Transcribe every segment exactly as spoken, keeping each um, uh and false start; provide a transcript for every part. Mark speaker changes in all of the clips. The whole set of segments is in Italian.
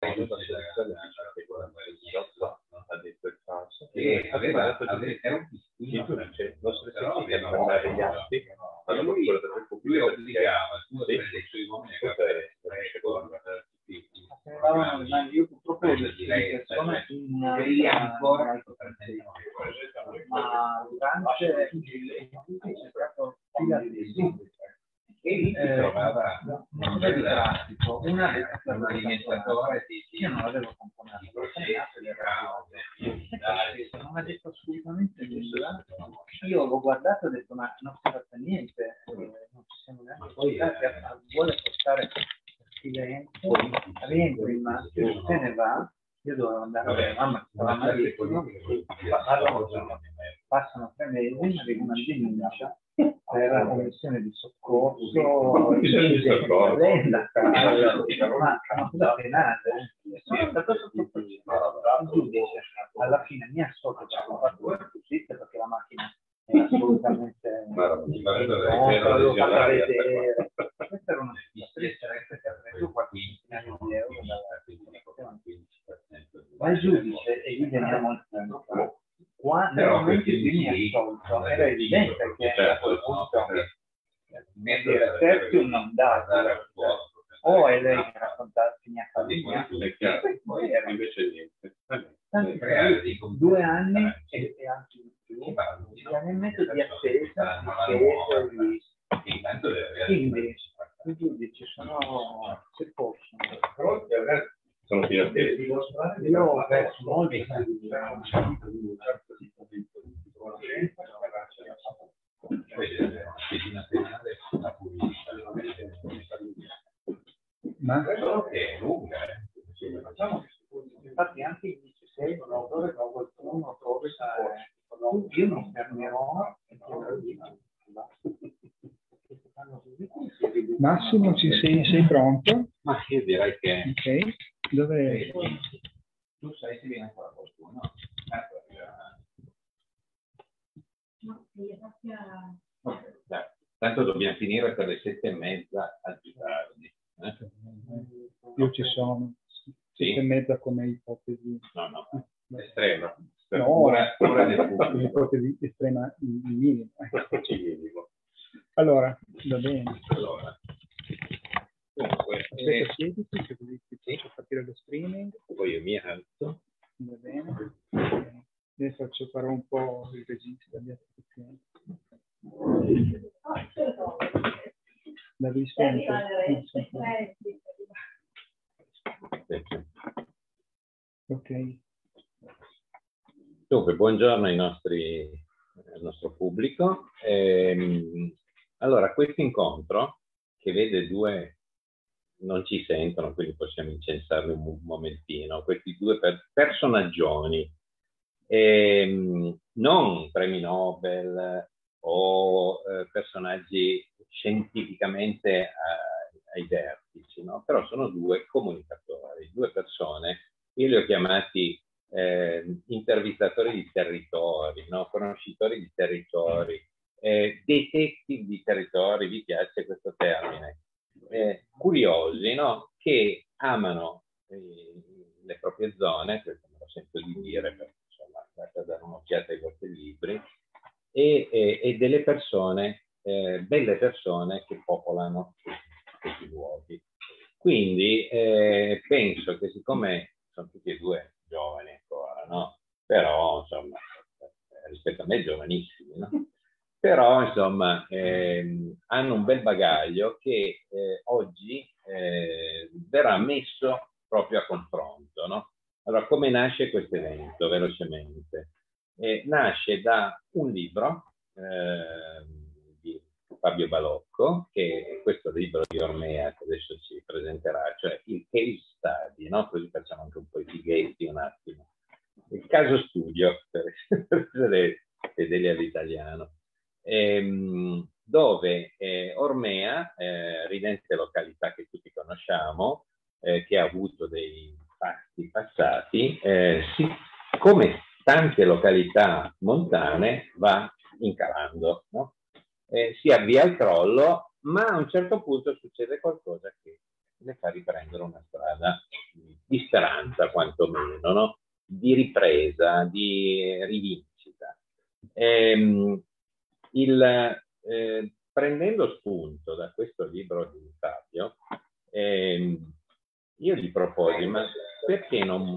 Speaker 1: ha detto il falso e aveva era un distinto, cioè lo stesso che non aveva gli atti alla procura del Repubblica
Speaker 2: io purtroppo lo persone in ancora ma durante il c'è stato fila di e lì si trovava un bel traffico, una l'amministratore io non l'avevo componato, l'ho segnato non ha detto assolutamente nulla, io l'ho guardato e ho detto ma non si fa niente, non ci siamo neanche portati, vuole portare silenzio, rientro in macchina, se ne va, io dovevo andare a vedere, mamma stava malissimo, passano tre mesi, mi arriva una denuncia per la commissione di soccorso, l'azienda, ma una cosa penale, sono stato sottoposto al giudice, alla fine mi ha assolto, ci hanno fatto una giustizia perché la macchina era assolutamente non l'avevo fatta vedere, questa era una striscia che ha preso quattordici milioni di euro ma il giudice, e gli veniamo al punto, qua nel momento in cui mi ha assolto era evidente che a quel punto dire terzium non dà o è lei che racconta fine a famiglia poi era invece niente tanti, due anni e, e anche di più due anni e mezzo di attesa di spese quindi i giudici sono se possono
Speaker 1: sono più attesi.
Speaker 2: Io ho perso molti ma è lunga, infatti anche il diciassei un autore che qualcuno trova io mi fermerò
Speaker 3: Massimo, ci sei, sei pronto?
Speaker 1: Ma io direi che
Speaker 3: ok, dove
Speaker 1: tu sai se viene ancora qualcuno? Okay, dai. Tanto dobbiamo finire per le sette e mezza al più tardi. Eh?
Speaker 3: Io ci sono.
Speaker 1: Sì?
Speaker 3: Sette e mezza come ipotesi.
Speaker 1: No, no, estrema.
Speaker 3: Per
Speaker 1: no, ora, ora del pubblico.
Speaker 3: Ipotesi estrema il minimo. Allora, va bene.
Speaker 1: Allora. Comunque,
Speaker 3: aspetta, siediti, che così ti faccio partire lo streaming.
Speaker 1: Poi io mi alzo.
Speaker 3: Va bene. Adesso faccio fare un po' il regista di attenzione. L'avevi spento? Ok.
Speaker 1: Dunque, buongiorno ai nostri, al nostro pubblico. Ehm, allora, questo incontro che vede due, non ci sentono, quindi possiamo incensarli un momentino, questi due per, personaggioni, ehm, non premi Nobel o eh, personaggi scientificamente eh, ai vertici, no? Però sono due comunicatori, due persone, io li ho chiamati eh, intervistatori di territori, no? Conoscitori di territori, eh, detective di territori, vi piace questo termine, eh, curiosi, no? Che amano eh, le proprie zone, questo me lo sento di dire perché insomma basta dare un'occhiata ai vostri libri, e, e, e delle persone, eh, belle persone che popolano questi luoghi. Quindi eh, penso che siccome sono tutti e due giovani ancora, no? Però insomma, rispetto a me giovanissimi, no? Però insomma ehm, hanno un bel bagaglio che eh, oggi eh, verrà messo proprio a confronto, no? Allora, come nasce questo evento, velocemente? Eh, nasce da un libro eh, di Fabio Balocco, che è questo libro di Ormea che adesso ci presenterà, cioè il case study, no? Così facciamo anche un po' i fighetti un attimo. Il caso studio, per essere fedeli all'italiano, ehm, dove eh, Ormea, eh, ridente località che tutti conosciamo, eh, che ha avuto dei fatti passati, eh, si, come tante località montane, va incalando, no? Eh, si avvia al crollo, ma a un certo punto succede qualcosa che le fa riprendere una strada di speranza, quantomeno, no? Di ripresa, di rivincita. Ehm, il, eh, prendendo spunto da questo libro di Fabio, ehm, io gli proposi, ma perché non,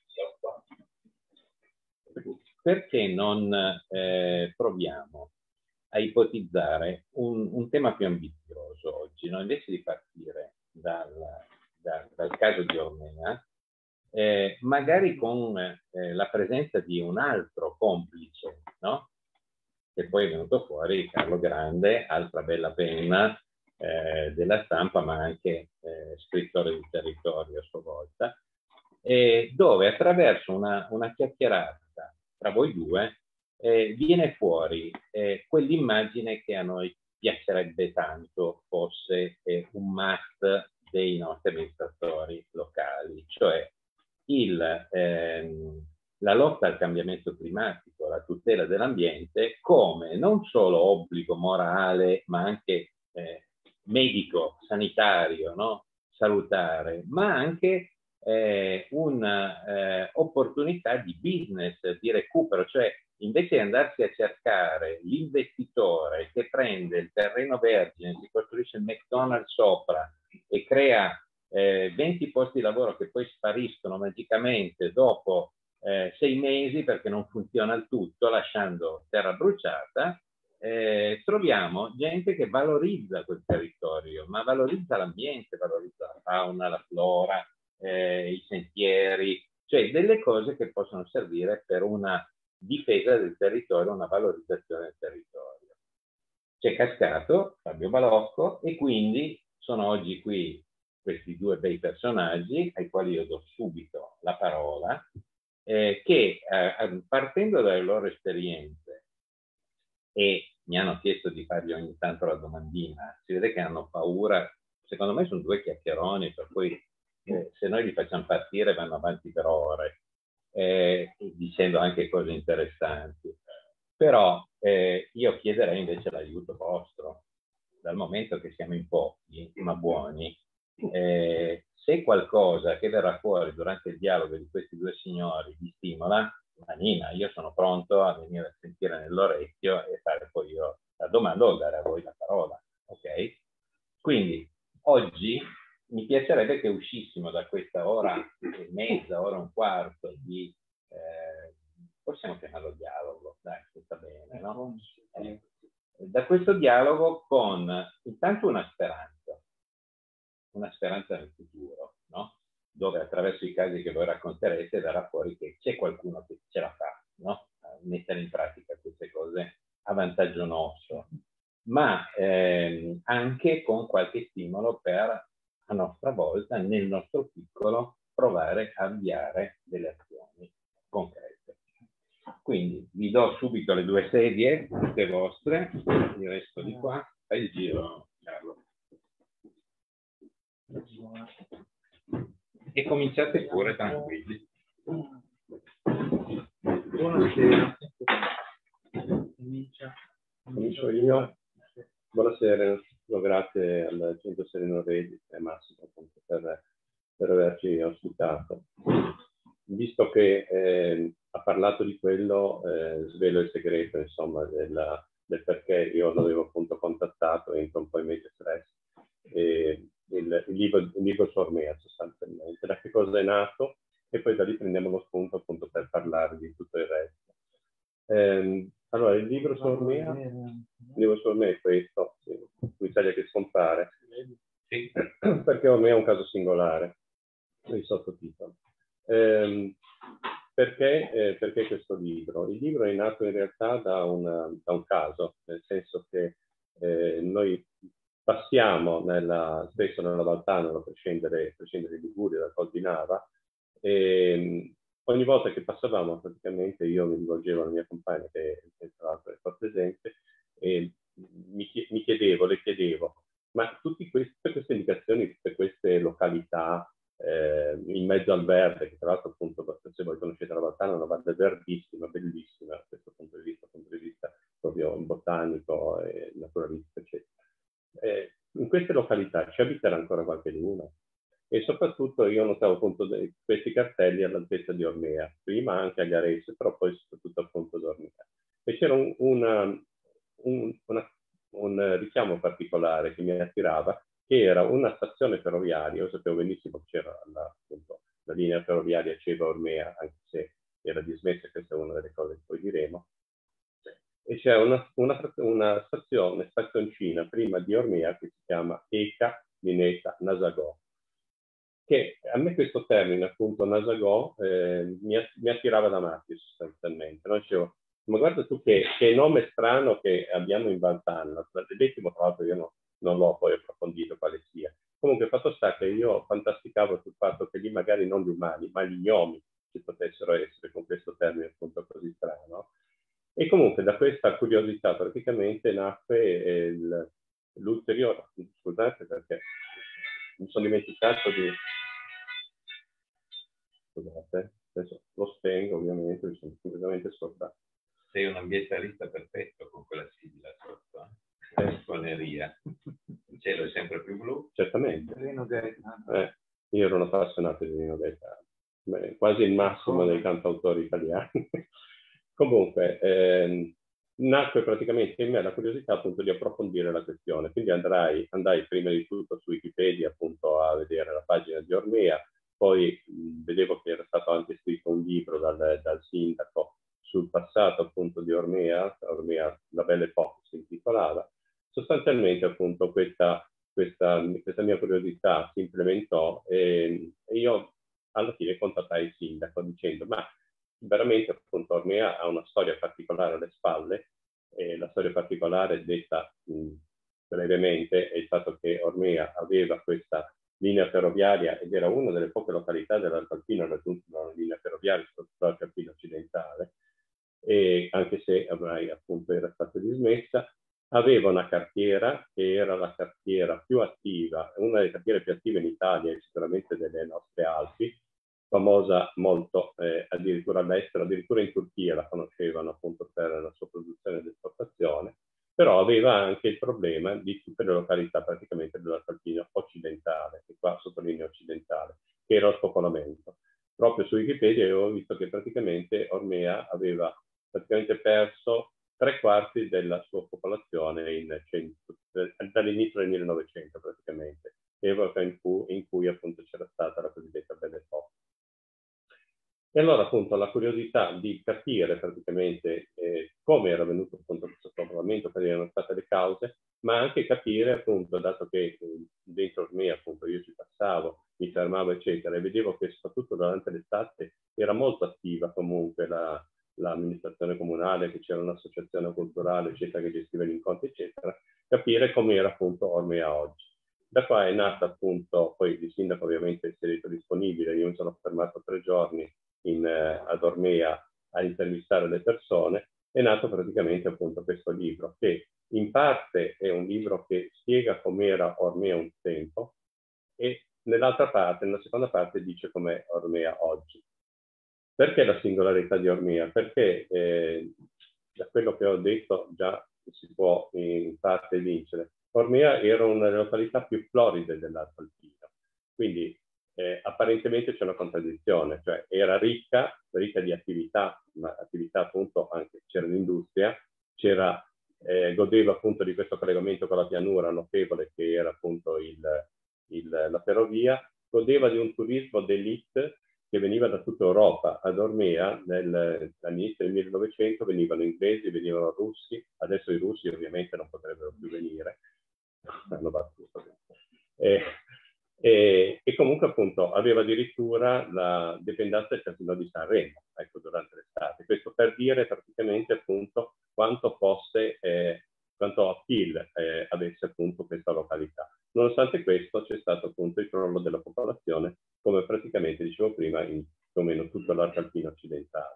Speaker 1: perché non eh, proviamo a ipotizzare un, un tema più ambizioso oggi, no? Invece di partire dal, dal, dal caso di Ormea, eh, magari con eh, la presenza di un altro complice, no? Che poi è venuto fuori, Carlo Grande, altra bella penna eh, della stampa, ma anche eh, scrittore di territorio a sua volta, eh, dove attraverso una, una chiacchierata tra voi due eh, viene fuori eh, quell'immagine che a noi piacerebbe tanto fosse eh, un must dei nostri amministratori locali, cioè il, ehm, la lotta al cambiamento climatico, la tutela dell'ambiente come non solo obbligo morale, ma anche eh, medico, sanitario, no? Salutare, ma anche eh, un'opportunità eh, di business, di recupero, cioè invece di andarsi a cercare l'investitore che prende il terreno vergine, si costruisce il McDonald's sopra e crea eh, venti posti di lavoro che poi spariscono magicamente dopo eh, sei mesi perché non funziona il tutto, lasciando terra bruciata, eh, troviamo gente che valorizza quel territorio, ma valorizza l'ambiente, valorizza la fauna, la flora, eh, i sentieri, cioè delle cose che possono servire per una difesa del territorio, una valorizzazione del territorio. C'è cascato Fabio Balocco e quindi sono oggi qui questi due bei personaggi ai quali io do subito la parola, eh, che eh, partendo dalle loro esperienze, e mi hanno chiesto di fargli ogni tanto la domandina, si vede che hanno paura, secondo me sono due chiacchieroni, per cui eh, se noi li facciamo partire vanno avanti per ore, eh, dicendo anche cose interessanti. Però eh, io chiederei invece l'aiuto vostro, dal momento che siamo in pochi, ma buoni, eh, se qualcosa che verrà fuori durante il dialogo di questi due signori vi stimola, Nina, io sono pronto a venire a sentire nell'orecchio e fare poi io la domanda o dare a voi la parola, ok? Quindi oggi mi piacerebbe che uscissimo da questa ora e mezza, ora e un quarto di, eh, possiamo chiamarlo dialogo, dai, sta bene, no? Eh, da questo dialogo con intanto una speranza, una speranza nel futuro, no? Dove attraverso i casi che voi racconterete verrà fuori che c'è qualcuno che ce la fa, no? A mettere in pratica queste cose a vantaggio nostro, ma ehm, anche con qualche stimolo per, a nostra volta, nel nostro piccolo, provare a avviare delle azioni concrete. Quindi vi do subito le due sedie, tutte vostre, io resto di qua, fai il giro, Carlo. E cominciate pure tranquilli.
Speaker 3: Buonasera.
Speaker 4: Comincio io. Buonasera, grazie al Centro Sereno Redi e Massimo appunto, per, per averci ospitato. Visto che eh, ha parlato di quello, eh, svelo il segreto insomma della, del perché io l'avevo appunto contattato, entro un po' in medio stress. E il, il, libro, il libro su Ormea sostanzialmente, da che cosa è nato e poi da lì prendiamo lo spunto appunto per parlare di tutto il resto. Eh, allora, il libro su Ormea, il libro su Ormea è questo, sì, l'Italia che scompare, sì, perché Ormea è un caso singolare, il sottotitolo. Eh, perché, eh, perché questo libro? Il libro è nato in realtà da, una, da un caso, nel senso che eh, noi passiamo nella, spesso nella Valtano per scendere, per scendere in Liguria, da Col di Nava, e ogni volta che passavamo praticamente io mi rivolgevo alla mia compagna, che, che tra l'altro è qua presente, e mi, mi chiedevo, le chiedevo, ma tutti questi, tutte queste indicazioni, tutte queste località eh, in mezzo al verde, che tra l'altro appunto, se voi conoscete la Valtana, è una valle verdissima, bellissima da questo punto di vista, punto di vista proprio botanico e naturalistico, eccetera. Eh, in queste località ci abiterà ancora qualche luna? e soprattutto io notavo appunto questi cartelli all'altezza di Ormea, prima anche a Garesse, però poi soprattutto appunto ad Ormea. E c'era un, una, un, una, un richiamo particolare che mi attirava, che era una stazione ferroviaria. Io sapevo benissimo che c'era la, appunto, la linea ferroviaria Ceva-Ormea, anche se era dismessa, questa è una delle cose che poi diremo. E c'è una, una, una stazione, stazioncina prima di Ormea che si chiama Eca Lineta Nasagò. Che a me questo termine, appunto, Nasagò, eh, mi, mi attirava da matti sostanzialmente. No? Dicevo, ma guarda tu che, che nome strano che abbiamo in Valtanna. L'ultimo, tra l'altro, io no, non l'ho poi approfondito quale sia. Comunque, il fatto sta che io fantasticavo sul fatto che lì magari non gli umani, ma gli gnomi ci potessero essere con questo termine appunto così strano. E comunque da questa curiosità praticamente nacque l'ulteriore, scusate perché mi sono dimenticato di... Scusate, adesso lo spengo ovviamente, mi sono completamente scordato.
Speaker 1: Sei un ambientalista perfetto con quella sigla sotto, eh? La suoneria. Il cielo è sempre più blu.
Speaker 4: Certamente.
Speaker 2: Rino Gaetano.
Speaker 4: Eh, io ero un appassionato di Rino Gaetano, beh, quasi il massimo dei cantautori italiani. Comunque, ehm, nacque praticamente in me la curiosità appunto di approfondire la questione, quindi andrai, andai prima di tutto su Wikipedia appunto a vedere la pagina di Ormea, poi mh, vedevo che era stato anche scritto un libro dal, dal sindaco sul passato appunto di Ormea, Ormea La Belle Époque si intitolava. Sostanzialmente appunto questa, questa, questa mia curiosità si implementò e, e io alla fine contattai il sindaco dicendo ma veramente appunto Ormea ha una storia particolare alle spalle, e la storia particolare detta mh, brevemente è il fatto che Ormea aveva questa linea ferroviaria ed era una delle poche località dell'Alto Alpino raggiunta da una linea ferroviaria, soprattutto l'Alto Alpino occidentale, e anche se ormai appunto era stata dismessa, aveva una cartiera che era la cartiera più attiva, una delle cartiere più attive in Italia e sicuramente delle nostre Alpi, famosa molto eh, addirittura all'estero, addirittura in Turchia la conoscevano appunto per la sua produzione ed esportazione, però aveva anche il problema di tutte le località praticamente dell'Alto Alpino occidentale, e qua sottolineo occidentale, che era lo spopolamento. Proprio su Wikipedia avevo visto che praticamente Ormea aveva praticamente perso tre quarti della sua popolazione dall'inizio del millenovecento praticamente, epoca in cui, in cui appunto c'era stata la cosiddetta Belle Époque. E allora appunto la curiosità di capire praticamente eh, come era venuto appunto questo spopolamento, quali erano state le cause, ma anche capire appunto, dato che eh, dentro me appunto io ci passavo, mi fermavo eccetera, e vedevo che soprattutto durante l'estate era molto attiva comunque la, l'amministrazione comunale, che c'era un'associazione culturale eccetera che gestiva gli incontri eccetera, capire com'era appunto Ormea oggi. Da qua è nata appunto, poi il sindaco ovviamente si è reso disponibile, io mi sono fermato tre giorni in, eh, ad Ormea a intervistare le persone, è nato praticamente appunto questo libro, che in parte è un libro che spiega com'era Ormea un tempo e nell'altra parte, nella seconda parte, dice com'è Ormea oggi. Perché la singolarità di Ormea? Perché eh, da quello che ho detto già si può in parte vincere. Ormea era una delle località più floride dell'Alto Alpino, quindi eh, apparentemente c'è una contraddizione, cioè era ricca, ricca di attività, ma attività appunto anche c'era l'industria, c'era, eh, godeva appunto di questo collegamento con la pianura notevole che era appunto il, il, la ferrovia, godeva di un turismo d'élite che veniva da tutta Europa. Ad Ormea nel, all'inizio del millenovecento venivano inglesi, venivano russi, adesso i russi ovviamente non potrebbero più venire, hanno battuto. E, e, e comunque appunto aveva addirittura la dipendenza del casino di Sanremo, ecco, durante l'estate. Questo per dire praticamente appunto quanto fosse, eh, quanto appeal eh, avesse appunto questa località. Nonostante questo c'è stato appunto il crollo della popolazione, come praticamente dicevo prima in più o meno tutto l'arco alpino occidentale.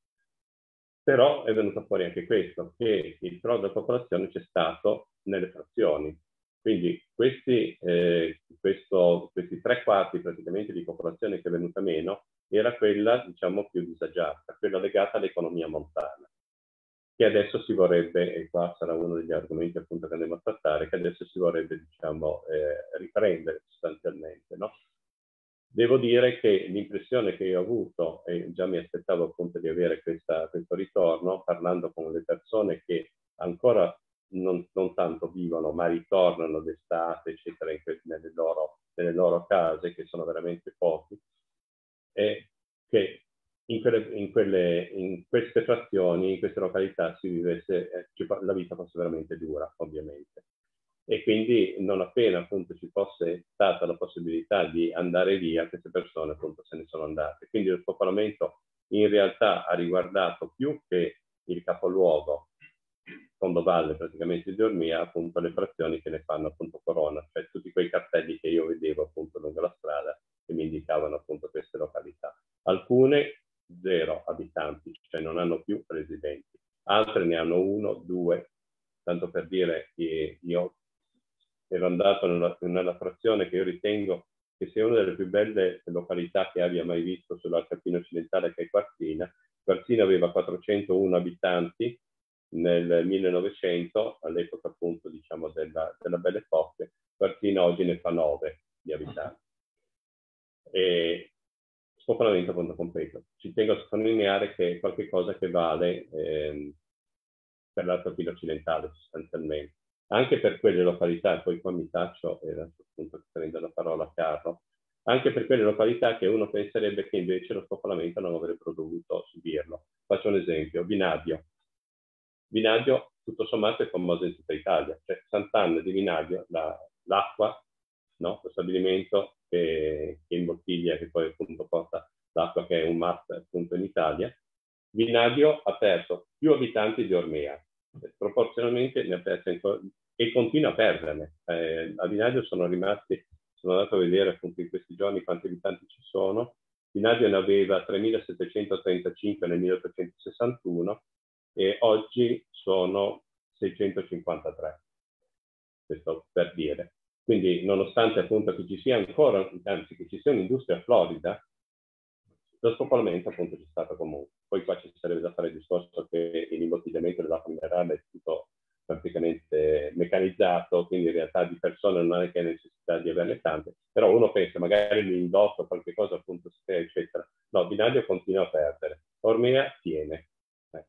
Speaker 4: Però è venuto fuori anche questo, che il crollo della popolazione c'è stato nelle frazioni. Quindi questi, eh, questo, questi tre quarti praticamente di popolazione che è venuta meno era quella, diciamo, più disagiata, quella legata all'economia montana, che adesso si vorrebbe, e qua sarà uno degli argomenti appunto che andremo a trattare, che adesso si vorrebbe, diciamo, eh, riprendere sostanzialmente, no? Devo dire che l'impressione che io ho avuto, e già mi aspettavo appunto di avere questa, questo ritorno, parlando con le persone che ancora non, non tanto vivono, ma ritornano d'estate, eccetera, in que nelle, loro, nelle loro case, che sono veramente pochi, è che in, quelle, in, quelle, in queste frazioni, in queste località, si vivesse, eh, la vita fosse veramente dura, ovviamente. E quindi non appena appunto ci fosse stata la possibilità di andare via, queste persone appunto se ne sono andate. Quindi lo spopolamento in realtà ha riguardato più che il capoluogo, fondovalle praticamente di Ormia, appunto le frazioni che ne fanno appunto corona, cioè tutti quei cartelli che io vedevo appunto lungo la strada che mi indicavano appunto queste località. Alcune zero abitanti, cioè non hanno più residenti, altre ne hanno uno, due, tanto per dire che io ero andato nella, nella frazione che io ritengo che sia una delle più belle località che abbia mai visto sull'Alcarpino occidentale, che è Quarzina. Quarzina aveva quattrocentouno abitanti nel millenovecento, all'epoca appunto diciamo della, della Belle Époque. Quarzina oggi ne fa nove di abitanti. E spopolamento appunto completo. Ci tengo a sottolineare che è qualcosa che vale ehm, per l'Alcarpino occidentale sostanzialmente. Anche per quelle località, poi qua mi taccio e adesso appunto prendo la parola a Carlo, anche per quelle località che uno penserebbe che invece lo spopolamento non avrebbero dovuto subirlo. Faccio un esempio, Vinadio. Vinadio tutto sommato è famoso in tutta Italia, cioè Sant'Anna di Vinadio, l'acqua, la, no? Lo stabilimento che, che imbottiglia, che poi appunto porta l'acqua, che è un must appunto in Italia. Vinadio ha perso più abitanti di Ormea, proporzionalmente ne ha perse e continua a perderne. Eh, a Vinadio sono rimasti, sono andato a vedere appunto in questi giorni quanti abitanti ci sono. Vinadio ne aveva tremilasettecentotrentacinque nel milleottocentosessantuno e oggi sono seicentocinquantatré, questo per dire. Quindi nonostante appunto che ci sia ancora, anzi che ci sia un'industria florida, lo spopolamento appunto c'è stato comunque. Poi qua ci sarebbe da fare il discorso che l'imbottigliamento dell'acqua minerale è tutto praticamente meccanizzato, quindi in realtà di persone non è che hai necessità di averne tante, però uno pensa magari l'indotto, qualche cosa appunto, eccetera. No, Vinadio continua a perdere, Ormea tiene. Eh.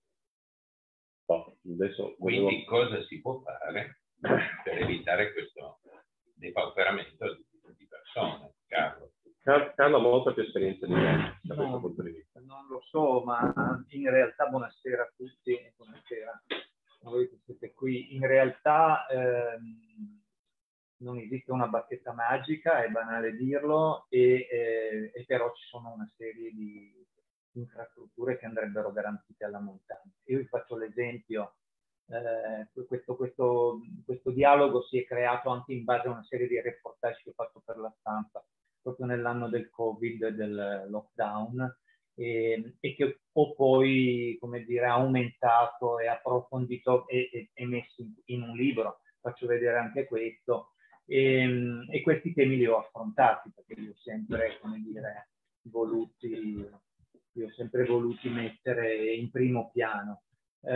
Speaker 4: Oh, adesso
Speaker 1: quindi
Speaker 4: volevo...
Speaker 1: cosa si può fare per evitare questo depauperamento di, di persone, Carlo?
Speaker 4: Carlo ha molta più esperienza di me da questo
Speaker 2: No,
Speaker 4: punto di vista.
Speaker 2: Non lo so, ma in realtà buonasera a tutti, buonasera a voi che siete qui. In realtà ehm, non esiste una bacchetta magica, è banale dirlo, e, eh, e però ci sono una serie di infrastrutture che andrebbero garantite alla montagna. Io vi faccio l'esempio, eh, questo, questo, questo dialogo si è creato anche in base a una serie di reportage che ho fatto per la stampa proprio nell'anno del Covid, del lockdown, e, e che ho poi, come dire, aumentato e approfondito e, e, e messo in, in un libro. Faccio vedere anche questo. E, e questi temi li ho affrontati, perché li ho sempre, come dire, voluti, li ho sempre voluti mettere in primo piano.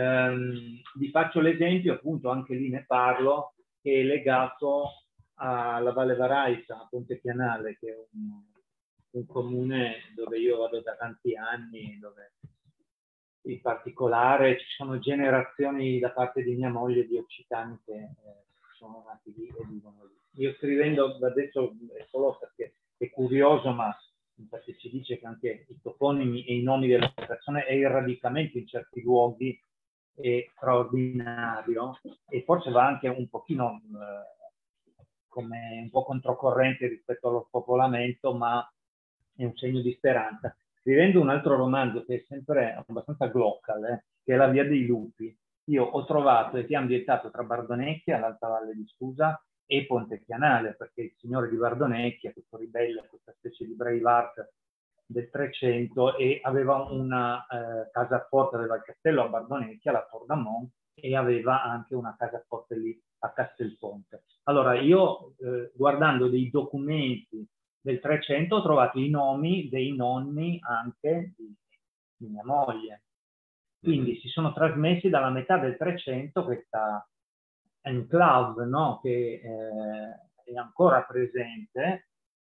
Speaker 2: Um, vi faccio l'esempio, appunto, anche lì ne parlo, che è legato alla Valle Varaisa, a Ponte Pianale, che è un, un comune dove io vado da tanti anni, dove in particolare ci sono generazioni da parte di mia moglie di occitani che eh, sono nati lì e vivono lì. Io scrivendo, adesso è solo perché è curioso, ma infatti ci dice che anche i toponimi e i nomi delle persone e il radicamento in certi luoghi è straordinario, e forse va anche un pochino eh, come un po' controcorrente rispetto allo spopolamento, ma è un segno di speranza. Scrivendo un altro romanzo che è sempre abbastanza glocal, eh, che è La Via dei Lupi, io ho trovato e che è ambientato tra Bardonecchia, l'Alta Valle di Susa, e Ponte Pianale, perché il signore di Bardonecchia, questo ribelle, questa specie di Braveheart del Trecento, e aveva una eh, casa forte, aveva il castello a Bardonecchia, la Tor d'Amont, e aveva anche una casa forte lì a Castelponte. Allora io eh, guardando dei documenti del Trecento ho trovato i nomi dei nonni anche di, di mia moglie. Quindi mm-hmm. si sono trasmessi dalla metà del Trecento questa enclave, no? Che eh, è ancora presente,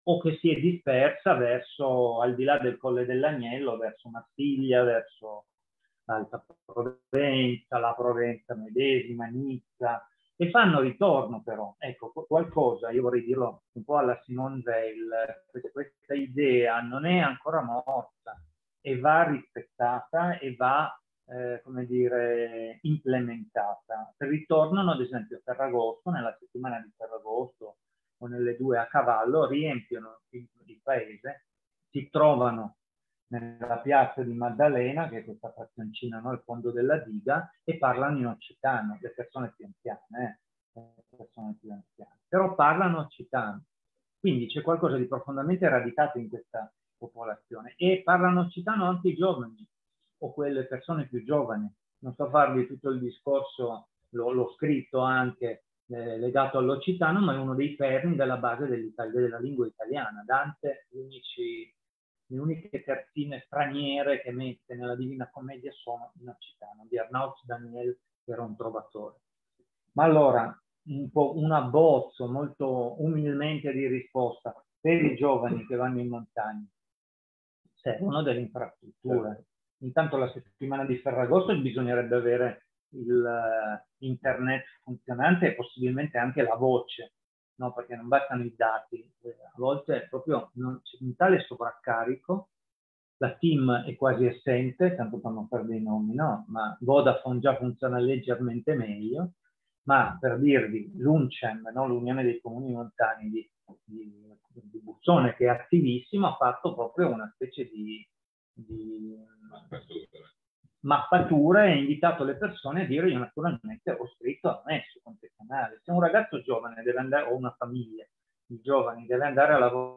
Speaker 2: o che si è dispersa verso, al di là del Colle dell'Agnello, verso Marsiglia, verso l'Alta Provenza, la Provenza medesima, Nizza, e fanno ritorno però. Ecco, qualcosa, io vorrei dirlo un po' alla Simone Veil, questa idea non è ancora morta e va rispettata e va, eh, come dire, implementata. Ritornano ad esempio a Ferragosto, nella settimana di Ferragosto o nelle due a cavallo, riempiono il, il paese, si trovano nella piazza di Maddalena, che è questa frazioncina no, al fondo della diga, e parlano in occitano, le persone più anziane, eh, le persone più anziane, però parlano occitano. Quindi c'è qualcosa di profondamente radicato in questa popolazione e parlano occitano anche i giovani o quelle persone più giovani. Non so farvi tutto il discorso, l'ho scritto anche eh, legato all'occitano, ma è uno dei perni della base della lingua italiana. Dante, gli unici le uniche terzine straniere che mette nella Divina Commedia sono in occitano, di Arnaud Daniel, che era un trovatore. Ma allora, un, po', un abbozzo molto umilmente di risposta per i giovani che vanno in montagna. Servono delle infrastrutture. Intanto la settimana di Ferragosto bisognerebbe avere il uh, internet funzionante e possibilmente anche la voce, no? Perché non bastano i dati, a volte proprio non c'è un tale sovraccarico, la team è quasi assente, tanto per non fare dei nomi, no? Ma Vodafone già funziona leggermente meglio, ma per dirvi, l'UNCEM, no? L'Unione dei Comuni Montani di, di, di Bussone, che è attivissimo, ha fatto proprio una specie di, di mappatura e ha invitato le persone a dire: io naturalmente ho scritto a me su confessionale. Se un ragazzo giovane deve andare, o una famiglia di giovani deve andare a lavorare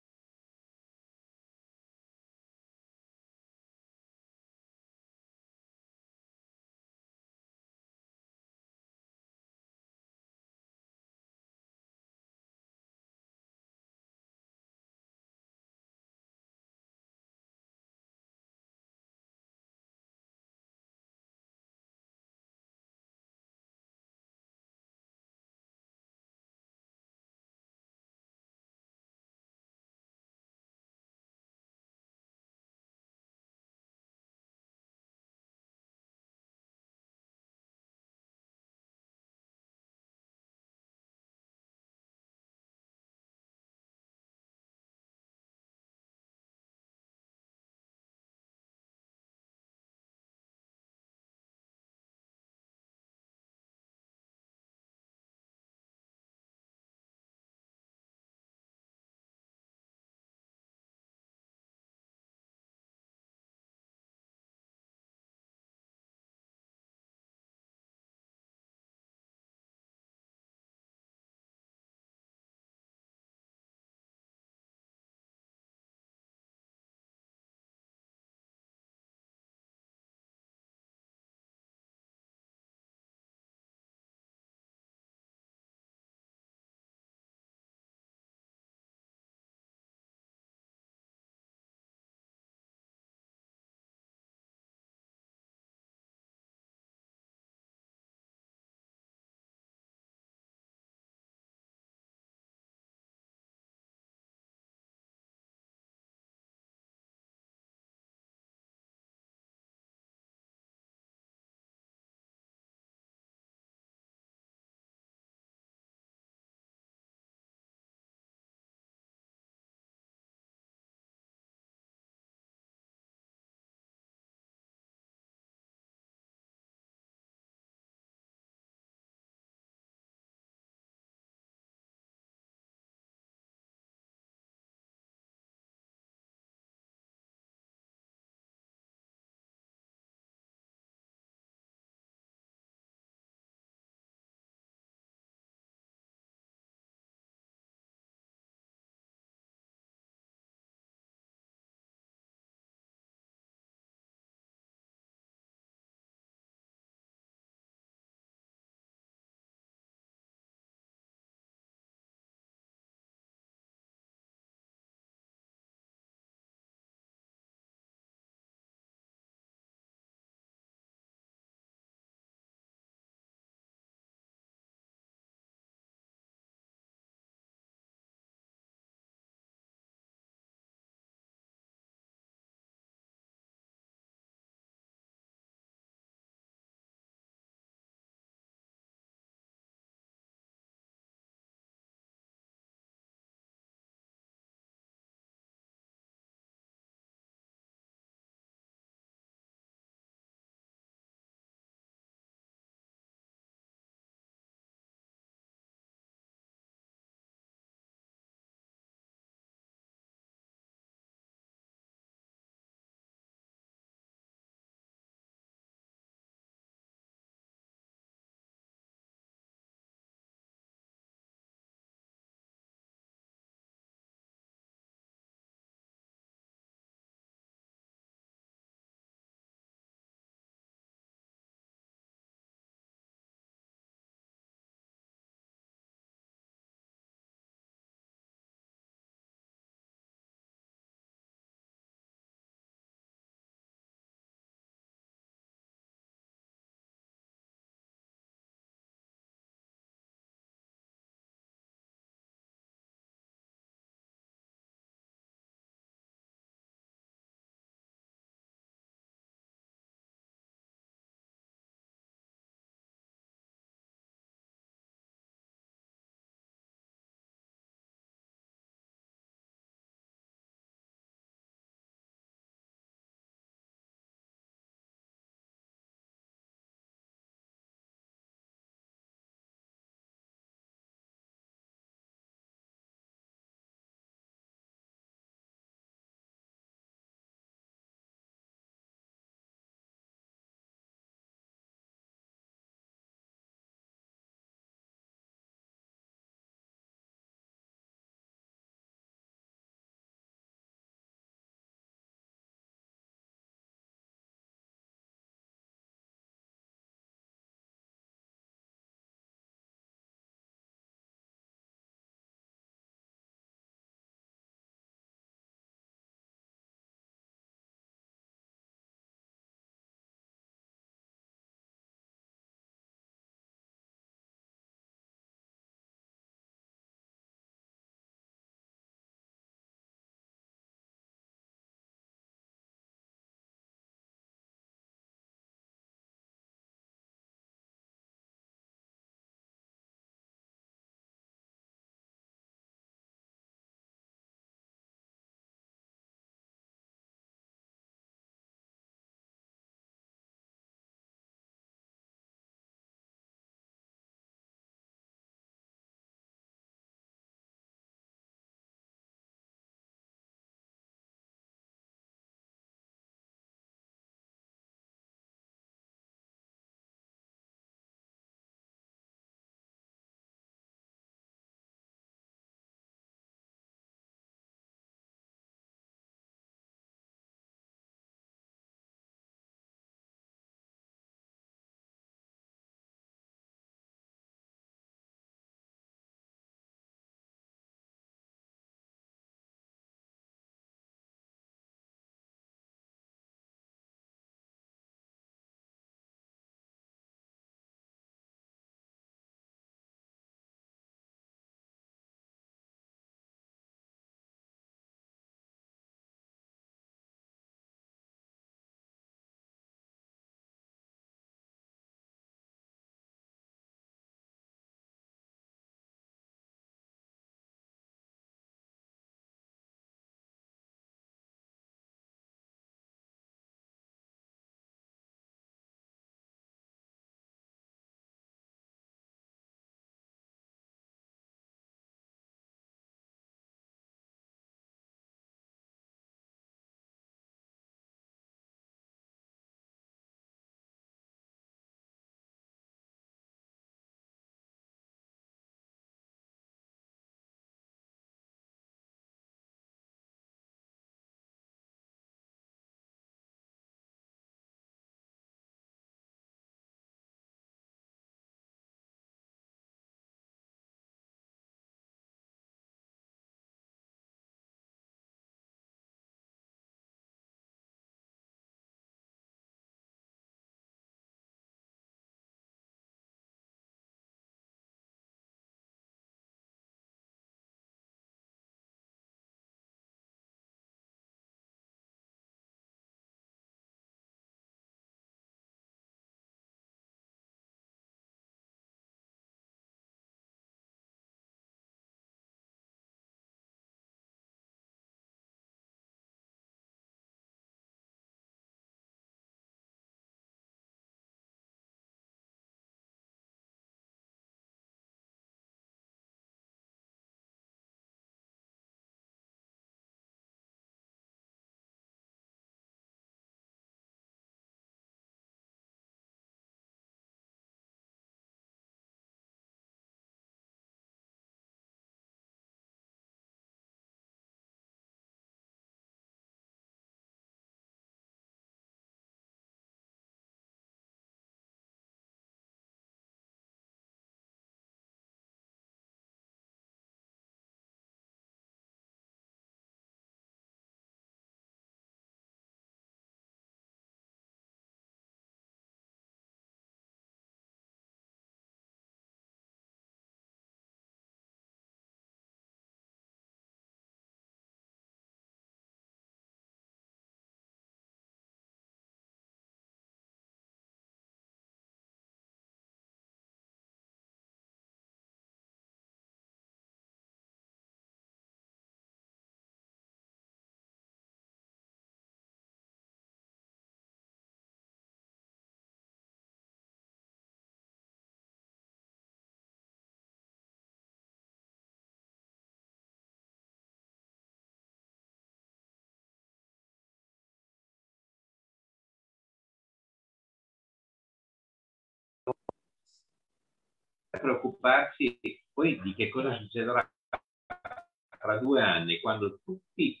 Speaker 1: preoccuparsi poi di che cosa succederà tra due anni, quando tutti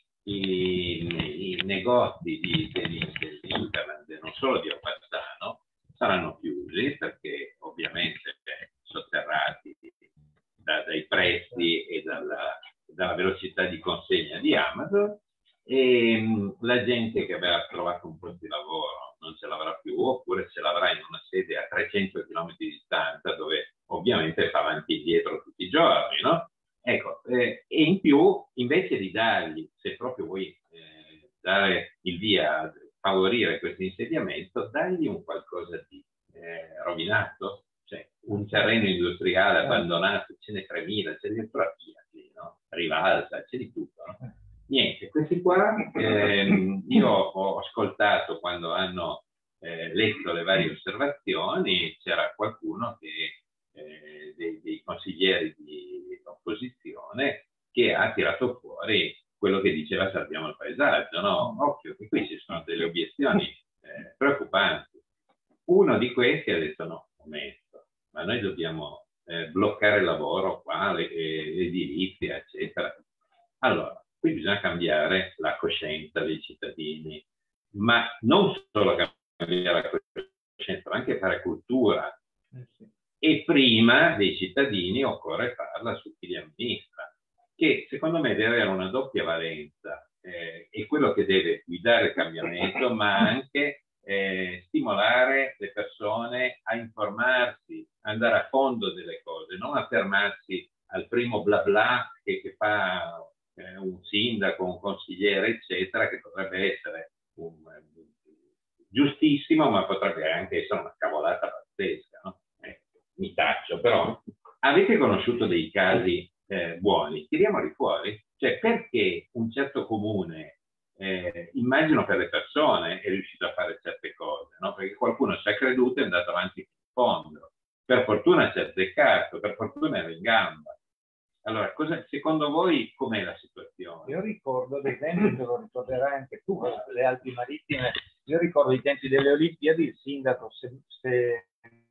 Speaker 1: i, i negozi di, di, di internet, non solo di Opazzano, saranno chiusi perché ovviamente sotterrati da, dai prezzi e dalla, dalla velocità di consegna di Amazon, e mh, la gente che aveva trovato un posto di lavoro non ce l'avrà più, oppure ce l'avrà in una sede a trecento chilometri di distanza, dove ovviamente fa avanti e indietro tutti i giorni, no? Ecco, eh, e in più, invece di dargli, se proprio vuoi eh, dare il via a favorire questo insediamento, dargli un qualcosa di eh, rovinato, cioè un terreno industriale abbandonato, ce n'è tremila, c'è addirittura Fiat, no? Rivalsa, c'è di tutto, no? Niente, questi qua ehm, io ho ascoltato quando hanno eh, letto le varie osservazioni, c'era qualcuno che, eh, dei, dei consiglieri di opposizione, che ha tirato fuori quello che diceva salviamo il paesaggio, no? Occhio, che qui ci sono delle obiezioni eh, preoccupanti. Uno di questi ha detto no, momento, ma noi dobbiamo eh, bloccare il lavoro qua, l'edilizia, eccetera. Allora, qui bisogna cambiare la coscienza dei cittadini, ma non solo cambiare la coscienza, ma anche fare cultura. E prima dei cittadini occorre farla su chi li amministra, che secondo me deve avere una doppia valenza, eh, è quello che deve guidare il cambiamento, ma anche eh, stimolare le persone a informarsi, andare a fondo delle cose, non a fermarsi al primo bla bla che, che fa eh, un sindaco, un consigliere, eccetera, che potrebbe essere un, giustissimo, ma potrebbe anche essere una cavolata pazzesca, no? Mi taccio, però avete conosciuto dei casi eh, buoni? Tiriamoli fuori. Cioè, perché un certo comune, eh, immagino per le persone, è riuscito a fare certe cose, no? Perché qualcuno ci ha creduto e è andato avanti in fondo. Per fortuna ci ha azzeccato, per fortuna era in gamba. Allora, cosa, secondo voi com'è la situazione?
Speaker 2: Io ricordo, ad esempio, te lo ricorderai anche tu, le Alpi Marittime, io ricordo i tempi delle Olimpiadi, il sindaco, se, se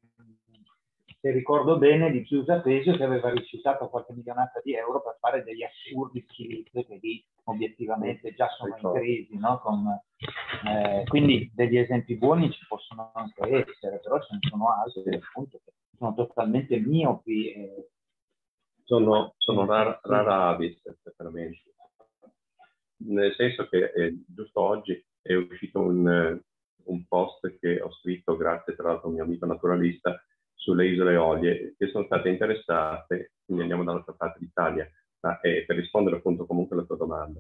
Speaker 2: se ricordo bene, di Chiusa Pesio, che aveva rifiutato qualche milionata di euro per fare degli assurdi schifezze che lì obiettivamente già sono in crisi, no? Con, eh, quindi degli esempi buoni ci possono anche essere, però ce ne sono altri appunto che sono totalmente miopi. E...
Speaker 4: Sono, sono rara, rara avis, veramente. Nel senso che eh, giusto oggi è uscito un, un post che ho scritto, grazie tra l'altro a un mio amico naturalista, sulle isole Eolie, che sono state interessate, quindi andiamo dall'altra parte d'Italia, eh, per rispondere appunto comunque alla tua domanda,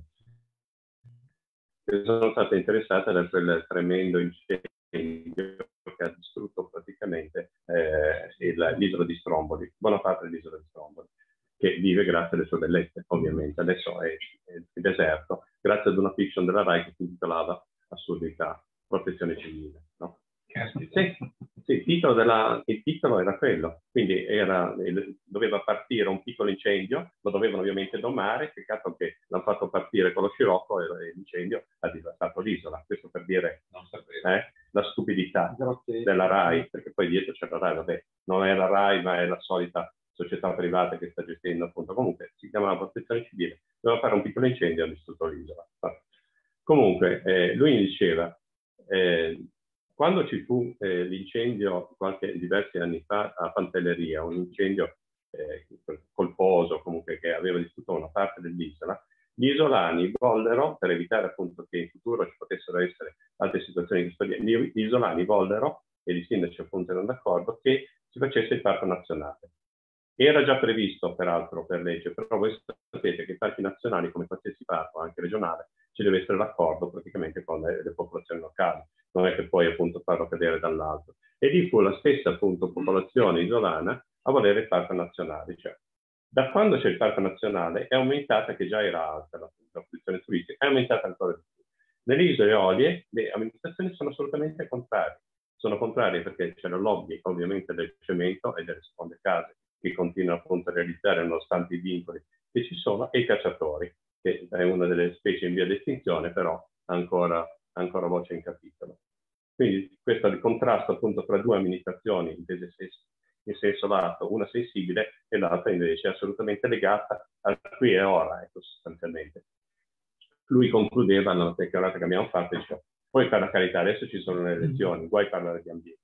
Speaker 4: che sono state interessate da quel tremendo incendio che ha distrutto praticamente eh, l'isola di Stromboli, buona parte dell'isola di Stromboli, che vive grazie alle sue bellezze, ovviamente. Adesso è, è il deserto, grazie ad una fiction della Rai che si intitolava Assurdità, protezione civile, no? Sì, sì, il, titolo della, il titolo era quello, quindi era, doveva partire un piccolo incendio, lo dovevano ovviamente domare, peccato che l'hanno fatto partire con lo scirocco e l'incendio ha devastato l'isola. Questo per dire eh, la stupidità della Rai, perché poi dietro c'è la Rai, vabbè, non è la Rai ma è la solita società privata che sta gestendo appunto, comunque si chiama la protezione civile, doveva fare un piccolo incendio e ha distrutto l'isola. Comunque eh, lui mi diceva, eh, quando ci fu eh, l'incendio qualche diversi anni fa a Pantelleria, un incendio eh, colposo comunque che aveva distrutto una parte dell'isola, gli isolani vollero, per evitare appunto che in futuro ci potessero essere altre situazioni di storia, gli isolani vollero, e i sindaci appunto erano d'accordo, che si facesse il parco nazionale. Era già previsto peraltro per legge, però voi sapete che i parchi nazionali, come qualsiasi parco, anche regionale, ci deve essere l'accordo praticamente con le, le popolazioni locali, non è che puoi appunto farlo cadere dall'alto. E lì fu la stessa appunto popolazione isolana a volere il parco nazionale. Cioè, da quando c'è il parco nazionale è aumentata, che già era alta la, la fruizione turistica, è aumentata ancora di più. Nelle isole Eolie le amministrazioni sono assolutamente contrarie. Sono contrarie perché c'è la lobby ovviamente del cemento e delle seconde case, che continuano appunto a realizzare nonostante i vincoli che ci sono, e i cacciatori, che è una delle specie in via di estinzione, però ha ancora, ancora voce in capitolo. Quindi questo è il contrasto appunto tra due amministrazioni intese, in senso lato, una sensibile e l'altra invece assolutamente legata al qui e ora, ecco, sostanzialmente. Lui concludeva la chiacchierata che abbiamo fatto e diceva, poi per la carità adesso ci sono le elezioni, guai parlare di ambiente.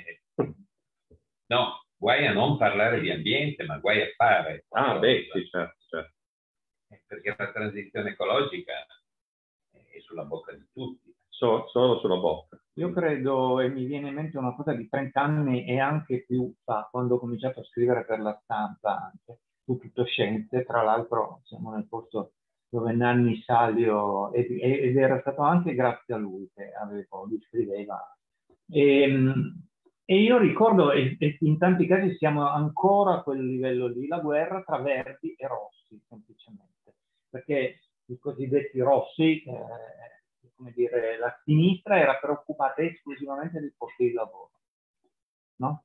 Speaker 1: No, guai a non parlare di ambiente, ma guai a fare.
Speaker 4: Ah, beh, sì, certo, certo.
Speaker 1: Perché la transizione ecologica è sulla bocca di tutti.
Speaker 4: So, solo sulla bocca.
Speaker 3: Io credo, e mi viene in mente una cosa di trenta anni e anche più fa, quando ho cominciato a scrivere per la stampa, anche su tutto scienze, tra l'altro siamo nel posto dove Nanni Salio, ed, ed era stato anche grazie a lui che avevo, lui scriveva. E, e io ricordo, e, e in tanti casi siamo ancora a quel livello lì, la guerra tra verdi e rossi, semplicemente. Perché i cosiddetti rossi, eh, come dire, la sinistra era preoccupata esclusivamente dei posti di lavoro, no?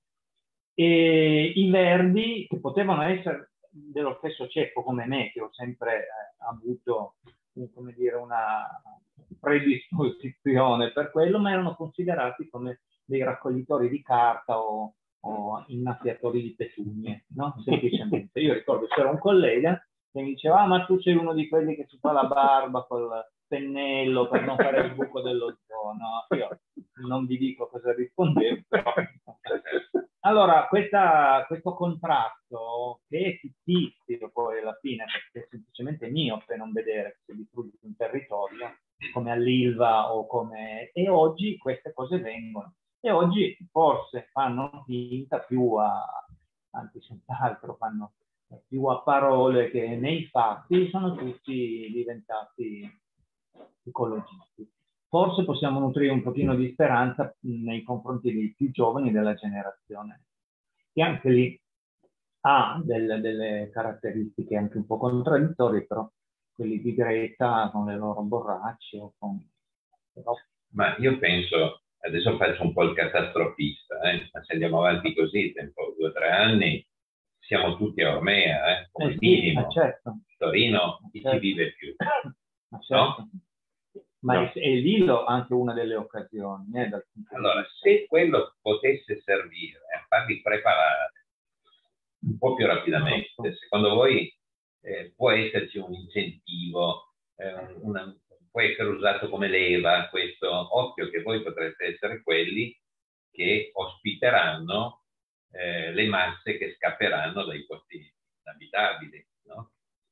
Speaker 3: E i verdi, che potevano essere dello stesso ceppo come me, che ho sempre eh, avuto, come dire, una predisposizione per quello, ma erano considerati come dei raccoglitori di carta o, o innaffiatori di petugne, no? Semplicemente. Io ricordo c'era un collega che mi diceva, ah, ma tu sei uno di quelli che si fa la barba col pennello per non fare il buco dell'ozono. Io non vi dico cosa rispondevo, però... Allora, questa, questo contrasto, che è fittizio poi alla fine, perché è semplicemente miope non vedere che si distrugge un territorio, come all'Ilva o come... E oggi queste cose vengono. E oggi forse fanno finta più a... anzi senz'altro fanno più a parole che nei fatti, sono tutti diventati ecologisti. Forse possiamo nutrire un pochino di speranza nei confronti dei più giovani della generazione, che anche lì ha delle, delle caratteristiche anche un po' contraddittorie, però quelli di Greta con le loro borracce o con... Però...
Speaker 1: Ma io penso, adesso faccio un po' il catastrofista, eh? Ma se andiamo avanti così, tempo due o tre anni, siamo tutti a Ormea, eh? Come
Speaker 3: eh sì,
Speaker 1: minimo.
Speaker 3: Certo.
Speaker 1: Torino, chi
Speaker 3: certo.
Speaker 1: ci vive più?
Speaker 3: Ma certo.
Speaker 1: No?
Speaker 3: Ma
Speaker 1: no.
Speaker 3: è, è lì lo, anche una delle occasioni. Eh, dal
Speaker 1: allora, se quello potesse servire a farli preparare un po' più rapidamente, no. Secondo voi eh, può esserci un incentivo, eh, una, può essere usato come leva questo? Occhio che voi potreste essere quelli che ospiteranno eh, le masse che scapperanno dai posti inabitabili, no?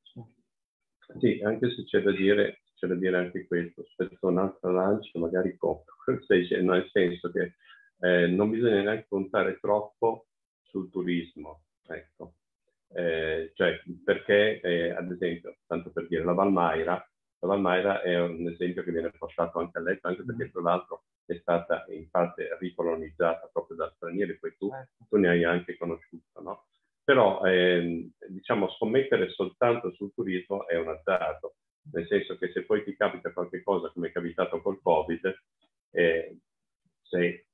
Speaker 4: Sì, anche se c'è da dire... c'è da dire anche questo, aspetto un'altra lancia, magari copro, nel senso che eh, non bisogna neanche contare troppo sul turismo, ecco. Eh, cioè, perché, eh, ad esempio, tanto per dire, la Valmaira, la Valmaira è un esempio che viene portato anche a letto, anche perché tra l'altro è stata in parte ricolonizzata proprio da stranieri, poi tu, tu ne hai anche conosciuto, no? Però, eh, diciamo, scommettere soltanto sul turismo è un azzardo. Nel senso che se poi ti capita qualche cosa come è capitato col Covid, eh, sei,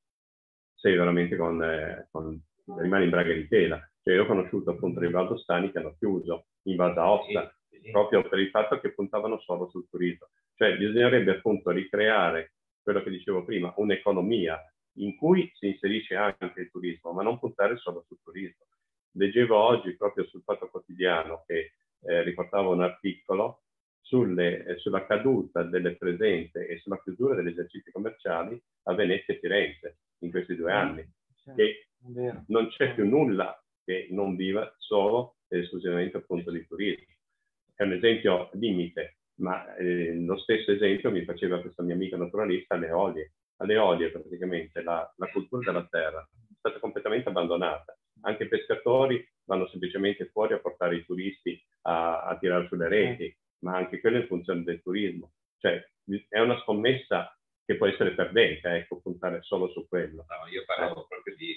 Speaker 4: sei veramente con, eh, con rimani in braga di tela. Cioè, io ho conosciuto appunto dei valdostani che hanno chiuso in Val d'Aosta, sì, sì. proprio per il fatto che puntavano solo sul turismo. Cioè bisognerebbe appunto ricreare quello che dicevo prima, un'economia in cui si inserisce anche il turismo, ma non puntare solo sul turismo. Leggevo oggi proprio sul Fatto Quotidiano che eh, riportava un articolo Sulle, eh, sulla caduta delle presenze e sulla chiusura degli esercizi commerciali a Venezia e Firenze in questi due anni, che non c'è più nulla che non viva solo ed esclusivamente appunto di turismo. È un esempio limite, ma eh, lo stesso esempio mi faceva questa mia amica naturalista alle olie. Alle olie praticamente la, la cultura della terra è stata completamente abbandonata. Anche i pescatori vanno semplicemente fuori a portare i turisti a, a tirare sulle reti, ma anche quello in funzione del turismo. Cioè, è una scommessa che può essere perdente, ecco, puntare solo su quello.
Speaker 1: No, io parlavo proprio di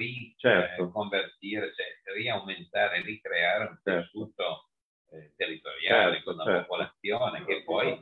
Speaker 1: riconvertire,
Speaker 4: certo.
Speaker 1: cioè riaumentare, ricreare un
Speaker 4: certo.
Speaker 1: tessuto eh, territoriale
Speaker 4: certo,
Speaker 1: con una
Speaker 4: certo.
Speaker 1: popolazione che poi...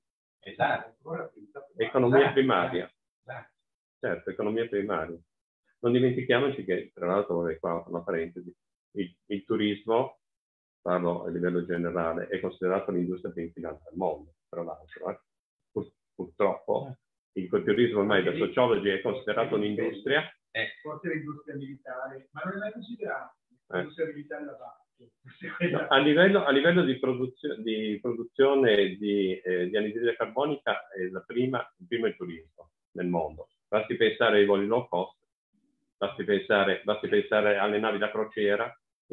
Speaker 1: Esatto.
Speaker 4: Economia
Speaker 1: esatto.
Speaker 4: primaria.
Speaker 1: Esatto.
Speaker 4: Certo, economia primaria. Non dimentichiamoci che, tra l'altro, vorrei qua una parentesi, il, il turismo, parlo a livello generale, è considerato l'industria più inquinante al mondo, tra l'altro. Eh. Pur, purtroppo il turismo ormai da sociologi è considerato un'industria
Speaker 1: Eh.
Speaker 5: Forse l'industria militare, ma non è mai considerato l'industria
Speaker 4: Eh.
Speaker 5: militare da parte.
Speaker 4: No, a livello, a livello di, produzio, di produzione di, eh, di anidride carbonica è la prima, il primo il turismo nel mondo. Basti pensare ai voli low cost, basti pensare, basti pensare alle navi da crociera,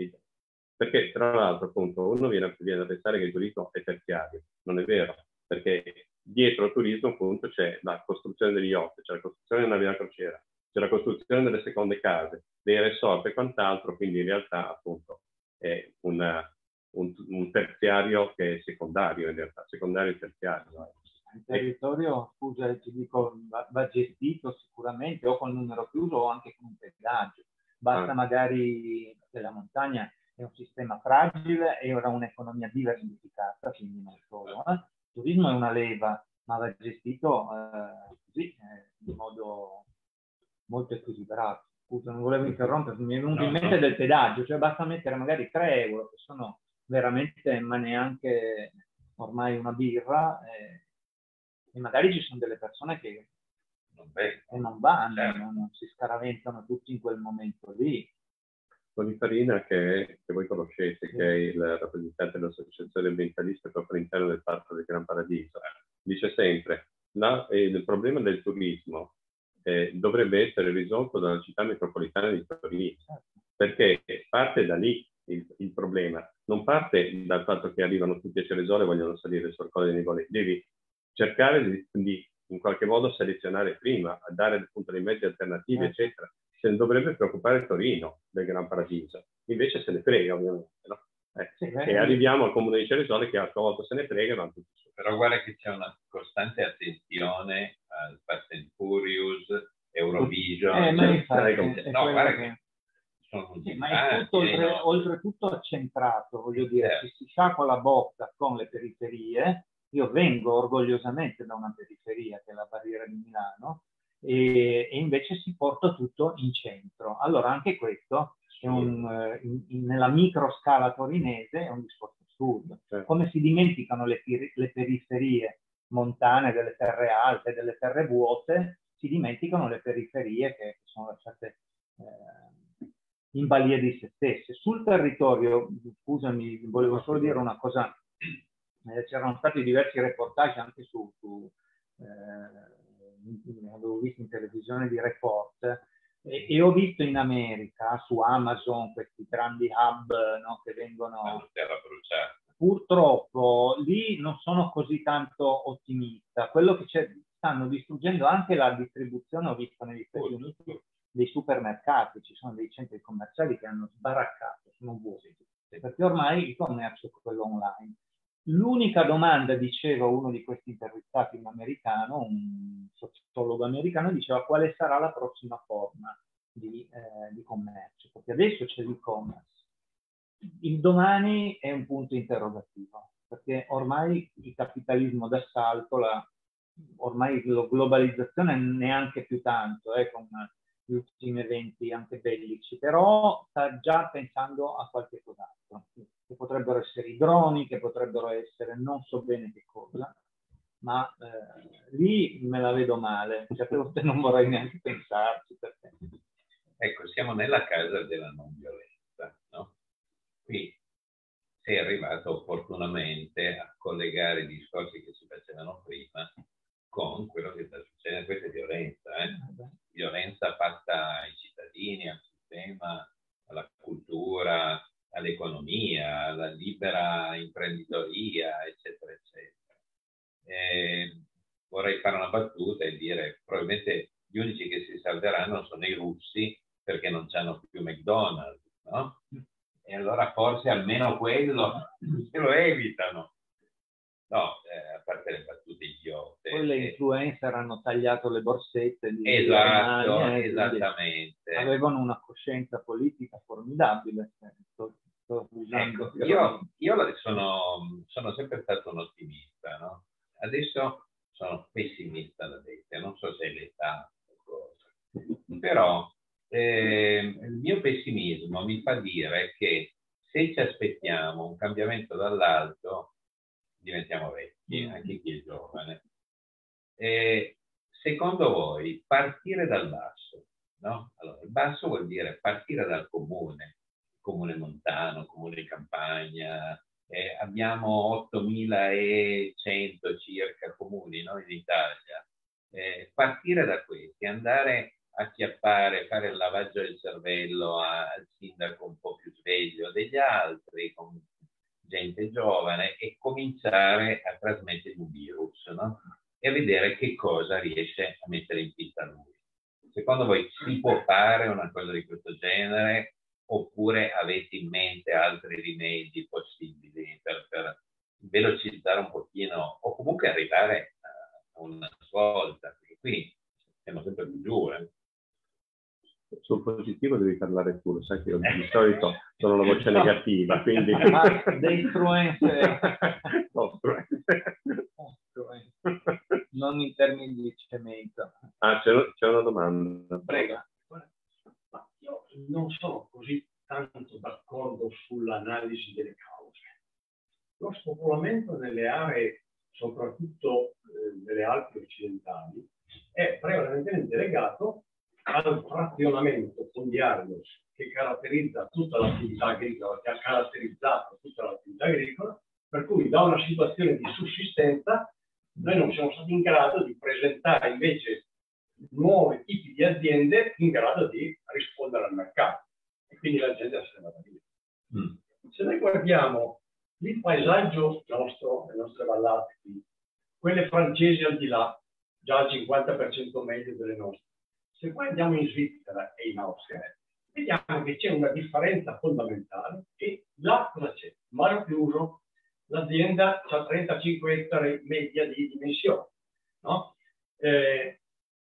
Speaker 4: perché tra l'altro appunto uno viene, viene a pensare che il turismo è terziario, non è vero, perché dietro al turismo appunto c'è la costruzione degli yacht, c'è la costruzione delle navi da crociera, c'è la costruzione delle seconde case, dei resort e quant'altro, quindi in realtà appunto è una, un, un terziario che è secondario, in realtà, secondario e terziario.
Speaker 3: Il territorio, scusa, ti dico, va, va gestito sicuramente o con numero chiuso o anche con un pedaggio. Basta ah. magari, perché la montagna è un sistema fragile e ora un'economia diversificata, quindi non solo. Eh? Il turismo è una leva, ma va gestito eh, così, eh, in modo molto equilibrato. Scusa, non volevo interromperti, mi è venuto no, in mente no. del pedaggio, cioè basta mettere magari tre euro, che sono veramente, ma neanche ormai una birra, eh, e magari ci sono delle persone che non, che non vanno, certo. non, non si scaraventano tutti in quel momento lì.
Speaker 4: Tony Farina, che, che voi conoscete, sì. che è il rappresentante dell'associazione ambientalista proprio all'interno del Parco del Gran Paradiso, dice sempre la, eh, il problema del turismo eh, dovrebbe essere risolto dalla città metropolitana di Torino, perché parte da lì il, il problema, non parte dal fatto che arrivano tutti a Ceresole e vogliono salire sul Colle dei Nivoli, devi cercare di, di in qualche modo selezionare prima, a dare appunto dei mezzi alternativi, eccetera. Se ne dovrebbe preoccupare Torino del Gran Paradiso, invece se ne frega ovviamente, no? Eh, sì, e arriviamo al comune di Ceresole che a sua volta se ne frega, ma tutti su.
Speaker 1: Però guarda che c'è una costante attenzione al Fast and Furious, Eurovision,
Speaker 3: eh, ma infatti,
Speaker 1: cioè, no, guarda che, che
Speaker 3: sono sì, ma è tutto oltre, no? oltretutto accentrato, voglio dire, certo. Ci si sciacqua la bocca con le periferie. Io vengo orgogliosamente da una periferia che è la Barriera di Milano, e, e invece si porta tutto in centro. Allora anche questo è un, eh, in, in, nella microscala torinese è un discorso assurdo. Sì. Come si dimenticano le, le periferie montane delle terre alte, delle terre vuote, si dimenticano le periferie che sono lasciate eh, in balia di se stesse. Sul territorio, scusami, volevo solo dire una cosa, eh, c'erano stati diversi reportage anche su... su eh, avevo visto in televisione di report e, e ho visto in America su Amazon questi grandi hub, no, che vengono
Speaker 1: terra bruciata.
Speaker 3: Purtroppo lì non sono così tanto ottimista. Quello che stanno distruggendo anche la distribuzione, ho visto negli Stati Uniti, dei supermercati, ci sono dei centri commerciali che hanno sbaraccato, sono vuoti, perché ormai il commercio è quello online. L'unica domanda, diceva uno di questi intervistati, un americano, un sociologo americano, diceva quale sarà la prossima forma di, eh, di commercio, perché adesso c'è l'e-commerce. Il domani è un punto interrogativo, perché ormai il capitalismo d'assalto, la, ormai la globalizzazione neanche più tanto, eh, con gli ultimi eventi anche bellici, però sta già pensando a qualche cos'altro. Che potrebbero essere i droni, che potrebbero essere non so bene che cosa, ma eh, lì me la vedo male, certe volte non vorrei neanche pensarci. Perché...
Speaker 1: Ecco, siamo nella casa della non violenza, no? Qui sei arrivato opportunamente a collegare i discorsi che si facevano prima con quello che sta succedendo. Questa è violenza, eh? Violenza fatta ai cittadini, al sistema, alla cultura, all'economia, alla libera imprenditoria, eccetera, eccetera. E vorrei fare una battuta e dire probabilmente gli unici che si salveranno sono i russi perché non c'hanno più McDonald's, no? E allora forse almeno quello se lo evitano. No, eh, a parte le battute idiote.
Speaker 3: Poi le influencer hanno tagliato le borsette di
Speaker 1: esatto, Armani, esattamente.
Speaker 3: Avevano una coscienza politica formidabile. Sto, sto
Speaker 1: ecco, io io sono, sono sempre stato un ottimista, no? Adesso sono pessimista da vecchia, non so se è l'età o cosa. Però eh, il mio pessimismo mi fa dire che se ci aspettiamo un cambiamento dall'alto diventiamo vecchi, anche chi è giovane. E secondo voi partire dal basso, no? Allora, il basso vuol dire partire dal comune, comune montano, comune di campagna. Eh, abbiamo ottomilaecento circa comuni, no, in Italia. Eh, partire da questi, andare a chiappare, fare il lavaggio del cervello al sindaco un po' più sveglio degli altri, con gente giovane, e cominciare a trasmettere un virus, no? E a vedere che cosa riesce a mettere in pista lui. Secondo voi si può fare una cosa di questo genere, oppure avete in mente altri rimedi possibili per, per velocizzare un pochino, o comunque arrivare a una svolta? Perché qui siamo sempre più giù. Eh?
Speaker 4: Sul positivo devi parlare tu, lo sai che io di solito sono una voce negativa, quindi...
Speaker 3: The influencer. Non in termini di cemento.
Speaker 4: Ah, c'è una domanda.
Speaker 3: Prego.
Speaker 5: Ma io non sono così tanto d'accordo sull'analisi delle cause. Lo spopolamento nelle aree, soprattutto eh, nelle Alpi occidentali, è prevalentemente legato al frazionamento fondiario che caratterizza tutta l'attività agricola, che ha caratterizzato tutta l'attività agricola, per cui da una situazione di sussistenza noi non siamo stati in grado di presentare invece nuovi tipi di aziende in grado di rispondere al mercato, e quindi la gente se ne va via. Mm. Se noi guardiamo il paesaggio nostro, le nostre vallate qui, quelle francesi al di là, già al cinquanta per cento meglio delle nostre, se poi andiamo in Svizzera e in Austria, vediamo che c'è una differenza fondamentale, e là cosa c'è? Mare chiuso, l'azienda ha trentacinque ettari media di dimensione, no? Eh,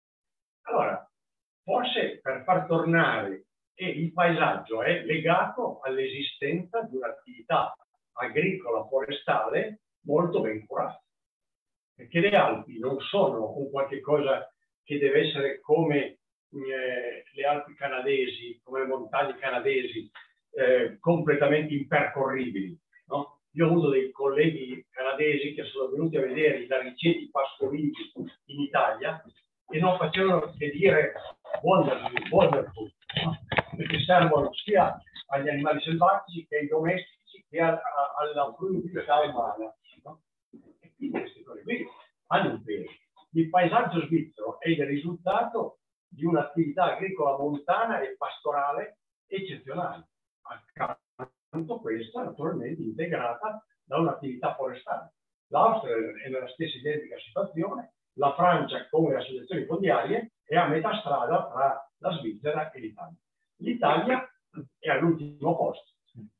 Speaker 5: allora, forse per far tornare, e il paesaggio è legato all'esistenza di un'attività agricola forestale molto ben curata, perché le Alpi non sono un qualche cosa che deve essere come eh, le Alpi canadesi, come le montagne canadesi, eh, completamente impercorribili, no? Io ho avuto dei colleghi canadesi che sono venuti a vedere i lariceti pastorili in Italia e non facevano che dire wonderful, wonderful, no? Perché servono sia agli animali selvatici che ai domestici che alla fruibilità umana, no? E quindi queste cose qui hanno un peso. Il paesaggio svizzero è il risultato di un'attività agricola montana e pastorale eccezionale. Accanto a questa, naturalmente, integrata da un'attività forestale. L'Austria è nella stessa identica situazione, la Francia, come le associazioni fondiarie, è a metà strada tra la Svizzera e l'Italia. L'Italia è all'ultimo posto.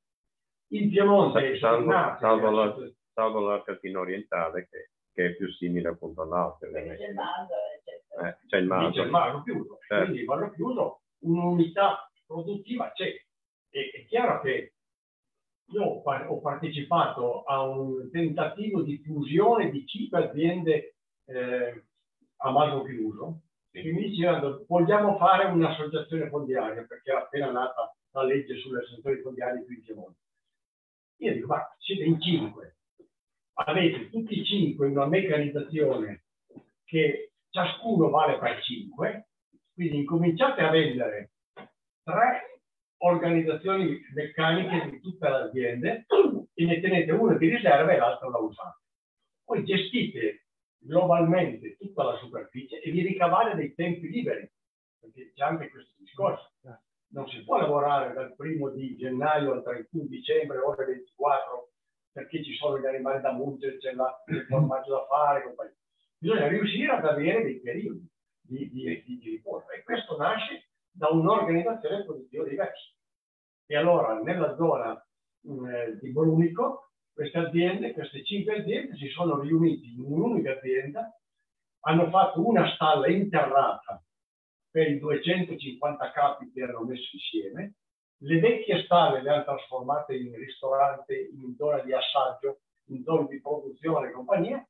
Speaker 5: Il Piemonte è
Speaker 4: salvo, salvo, la, salvo l'Argentina orientale, che, che è più simile appunto all'Austria.
Speaker 6: C'è il Maso,
Speaker 4: eh, c'è il Maso.
Speaker 5: C'è il Maso chiuso, certo. Quindi il Maso chiuso, un'unità produttiva c'è. E, è chiaro che io ho partecipato a un tentativo di fusione di cinque aziende eh, a Maso chiuso, sì. Che mi dicevano vogliamo fare un'associazione fondiaria, perché era appena nata la legge sulle associazioni fondiarie qui in Piemonte. Io dico, ma siete in cinque, avete tutti e cinque una meccanizzazione che ciascuno vale per cinque, quindi incominciate a vendere tre organizzazioni meccaniche di tutte le aziende e ne tenete una di riserva e l'altra da usare. Poi gestite globalmente tutta la superficie e vi ricavate dei tempi liberi, perché c'è anche questo discorso. Non si può lavorare dal primo di gennaio al trentuno dicembre, ore ventiquattro, perché ci sono gli animali da mungere, c'è il formaggio da fare, compagnia. Bisogna riuscire ad avere dei periodi di, di, di, di riposo, e questo nasce da un'organizzazione produttiva diversa. E allora nella zona mh, di Brunico queste aziende, queste cinque aziende si sono riunite in un'unica azienda, hanno fatto una stalla interrata per i duecentocinquanta capi che erano messi insieme, le vecchie stalle le hanno trasformate in ristorante, in zona di assaggio, in zona di produzione e compagnia,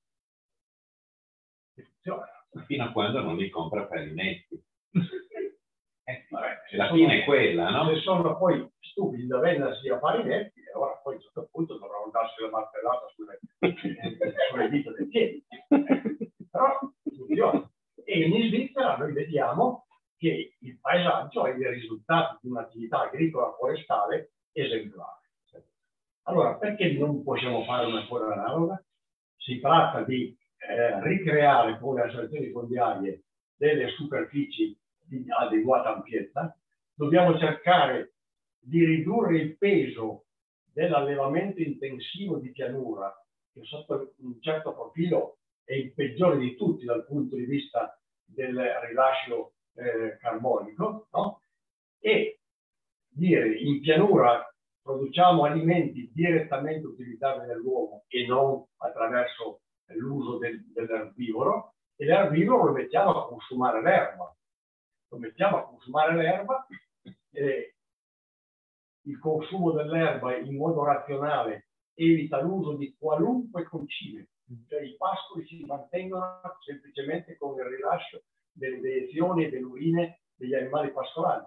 Speaker 5: e funziona.
Speaker 1: Fino a quando non li compra per i netti. Eh,
Speaker 5: vabbè,
Speaker 1: la
Speaker 5: sono,
Speaker 1: fine è quella, no?
Speaker 5: Se sono poi stupidi da vendersi a fare i netti, allora poi a un certo punto dovranno darsi la martellata sulle, sulle dita dei piedi. Però funziona. E in Svizzera noi vediamo che il paese paesaggio e dei risultati di un'attività agricola forestale esemplare. Allora, perché non possiamo fare una cosa analoga? Si tratta di eh, ricreare con le associazioni fondiarie delle superfici di adeguata ampiezza. Dobbiamo cercare di ridurre il peso dell'allevamento intensivo di pianura, che sotto un certo profilo è il peggiore di tutti dal punto di vista del rilascio eh, carbonico, no? E dire in pianura produciamo alimenti direttamente utilizzabili dall'uomo e non attraverso l'uso del, dell'erbivoro, e l'erbivoro lo mettiamo a consumare l'erba. Lo mettiamo a consumare l'erba e il consumo dell'erba in modo razionale evita l'uso di qualunque concime, cioè i pascoli si mantengono semplicemente con il rilascio delle deiezioni e delle urine degli animali pastorali,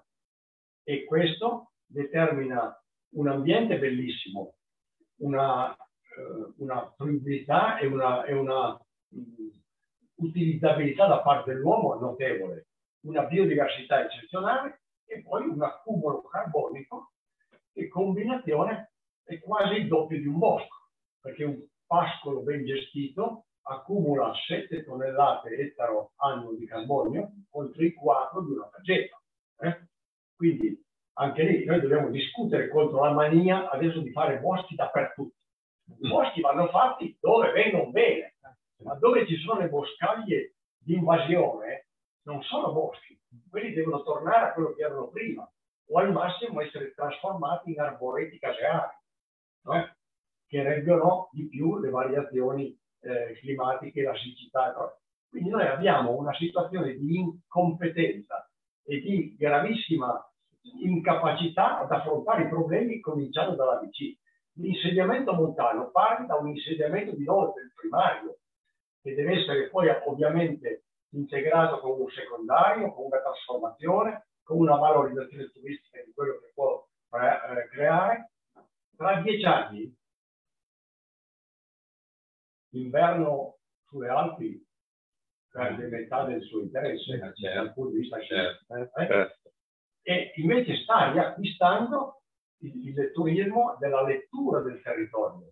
Speaker 5: e questo determina un ambiente bellissimo, una, eh, una fruibilità e una, e una mh, utilizzabilità da parte dell'uomo notevole, una biodiversità eccezionale e poi un accumulo carbonico che combinazione è quasi il doppio di un bosco, perché un pascolo ben gestito accumula sette tonnellate ettaro anno di carbonio contro i quattro di una faggeta. Eh? Quindi anche lì noi dobbiamo discutere contro la mania adesso di fare boschi dappertutto. I boschi vanno fatti dove vengono bene, ma dove ci sono le boscaglie di invasione non sono boschi, quelli devono tornare a quello che erano prima, o al massimo essere trasformati in arboreti caseari, no? Che reggono di più le variazioni eh, climatiche, la siccità. No? Quindi noi abbiamo una situazione di incompetenza e di gravissima incapacità ad affrontare i problemi cominciando dalla B C. L'insediamento montano parte da un insediamento di ordine primario, che deve essere poi ovviamente integrato con un secondario, con una trasformazione, con una valorizzazione turistica di quello che può eh, creare. Tra dieci anni l'inverno sulle Alpi perde metà del suo interesse dal punto di vista scientifico, eh? E invece sta riacquistando il, il turismo della lettura del territorio.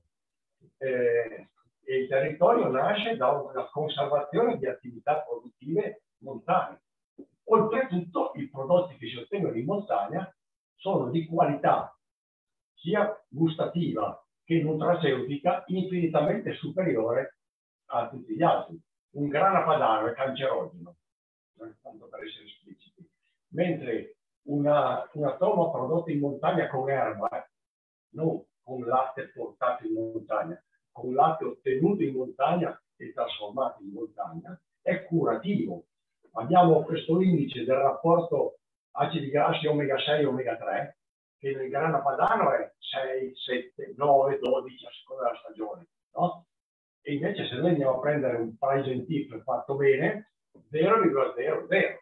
Speaker 5: Eh, e il territorio nasce da una conservazione di attività produttive montane. Oltretutto i prodotti che si ottengono in montagna sono di qualità sia gustativa che nutraceutica infinitamente superiore a tutti gli altri. Un grana padano è cancerogeno, tanto per essere espliciti, mentre una, una toma prodotta in montagna con erba, non con latte portato in montagna, con latte ottenuto in montagna e trasformato in montagna, è curativo. Abbiamo questo indice del rapporto acidi grassi omega sei e omega tre, che nel grana padano è sei, sette, nove, dodici a seconda della stagione, no? E invece se noi andiamo a prendere un Prime Tip fatto bene, zero virgola zero zero.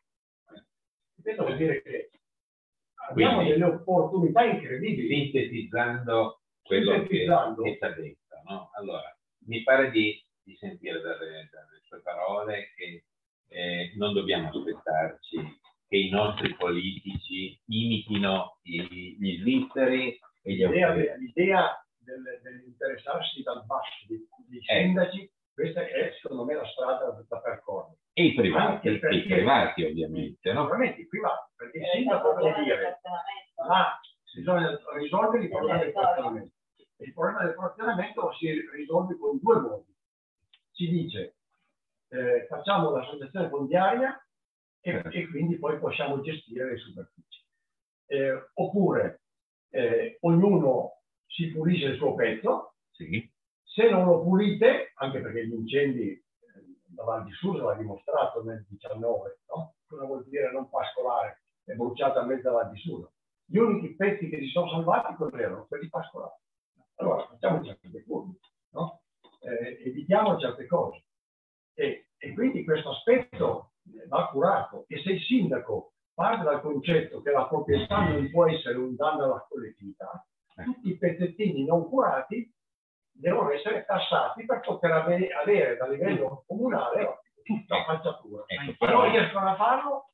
Speaker 5: Questo vuol dire che abbiamo
Speaker 1: Quindi,
Speaker 5: delle opportunità incredibili.
Speaker 1: Sintetizzando quello
Speaker 5: Sintetizzando.
Speaker 1: che sta detto, no? Allora, mi pare di, di sentire dalle, dalle sue parole che eh, non dobbiamo aspettarci che i nostri politici imitino i, gli svizzeri e gli austriaci.
Speaker 5: L'idea dell'interessarsi dal basso dei, dei sindaci, eh. questa è secondo me la strada da, da percorrere.
Speaker 1: E i privati,
Speaker 5: Anche perché,
Speaker 1: i privati ovviamente, no?
Speaker 5: Ovviamente i privati, perché il sindaco può dire, ah, bisogna risolvere il problema del frazionamento. Il problema del frazionamento lo si risolve con due modi. Si dice, eh, facciamo l'associazione fondiaria e, e quindi poi possiamo gestire le superfici. Eh, oppure eh, ognuno si pulisce il suo pezzo,
Speaker 1: sì.
Speaker 5: Se non lo pulite, anche perché gli incendi eh, davanti su l'ha dimostrato nel diciannove, no? Cosa vuol dire non pascolare? È bruciata a mezzo davanti su. Gli unici pezzi che si sono salvati erano quelli pascolati. Allora facciamo certe curve, no? Eh, evitiamo certe cose. E, e quindi questo aspetto va curato, e se il sindaco parte dal concetto che la proprietà non può essere un danno alla collettività, tutti i pezzettini non curati devono essere tassati per poter avere, avere da livello comunale tutta la falciatura.
Speaker 1: Ecco,
Speaker 5: però, non riescono a farlo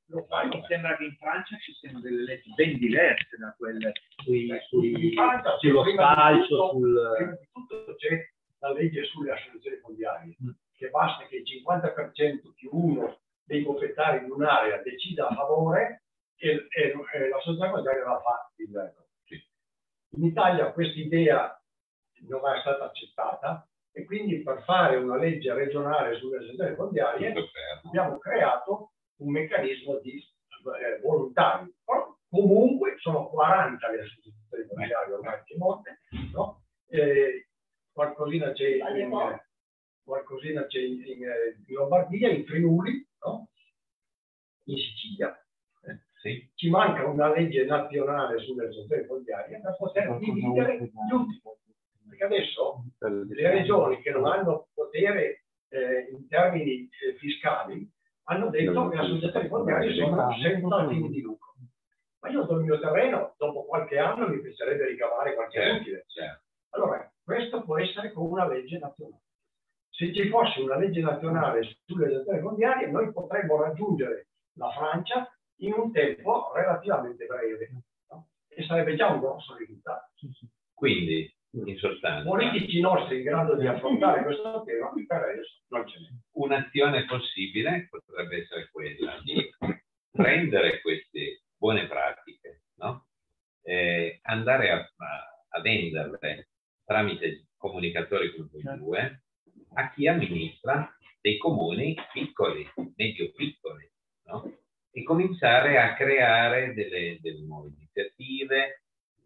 Speaker 5: lo fai.
Speaker 3: Mi sembra che in Francia ci siano delle leggi ben diverse da quelle sui, sui,
Speaker 5: In Francia,
Speaker 3: sullo
Speaker 5: prima
Speaker 3: spalcio,
Speaker 5: di tutto,
Speaker 3: sul...
Speaker 5: prima di tutto c'è la legge sulle associazioni fondiarie,
Speaker 3: Mm.
Speaker 5: che basta che il cinquanta per cento più uno dei proprietari di un'area decida a favore e, e, e la società fondiaria la fa il. In Italia questa idea non è stata accettata e quindi per fare una legge regionale sulle associazioni fondiarie abbiamo creato un meccanismo di eh, volontario. Però comunque sono quaranta le associazioni fondiarie ormai che molte, no? Eh, qualcosina c'è in, qualcosina c'è in, in, in Lombardia, in Friuli, no? In Sicilia. Eh, sì. Ci manca una legge nazionale sulle associazioni fondiarie per poter dividere gli utili. Perché adesso le regioni che non hanno potere eh, in termini eh, fiscali hanno detto che le associazioni fondiarie sono senza fini di lucro. Ma io sul mio terreno, dopo qualche anno, mi piacerebbe ricavare qualche
Speaker 1: certo,
Speaker 5: utile.
Speaker 1: certo.
Speaker 5: Allora, questo può essere con una legge nazionale. Se ci fosse una legge nazionale sulle associazioni fondiarie, noi potremmo raggiungere la Francia in un tempo relativamente breve, no? E sarebbe già un grosso risultato.
Speaker 1: Quindi, in sostanza,
Speaker 5: politici nostri in grado di affrontare questo tema, per adesso non ce n'è.
Speaker 1: Un'azione possibile potrebbe essere quella di prendere queste buone pratiche, no? Eh, andare a, a, a venderle tramite comunicatori come voi due a chi amministra dei comuni piccoli, medio-piccoli, no? E cominciare a creare delle, delle nuove iniziative.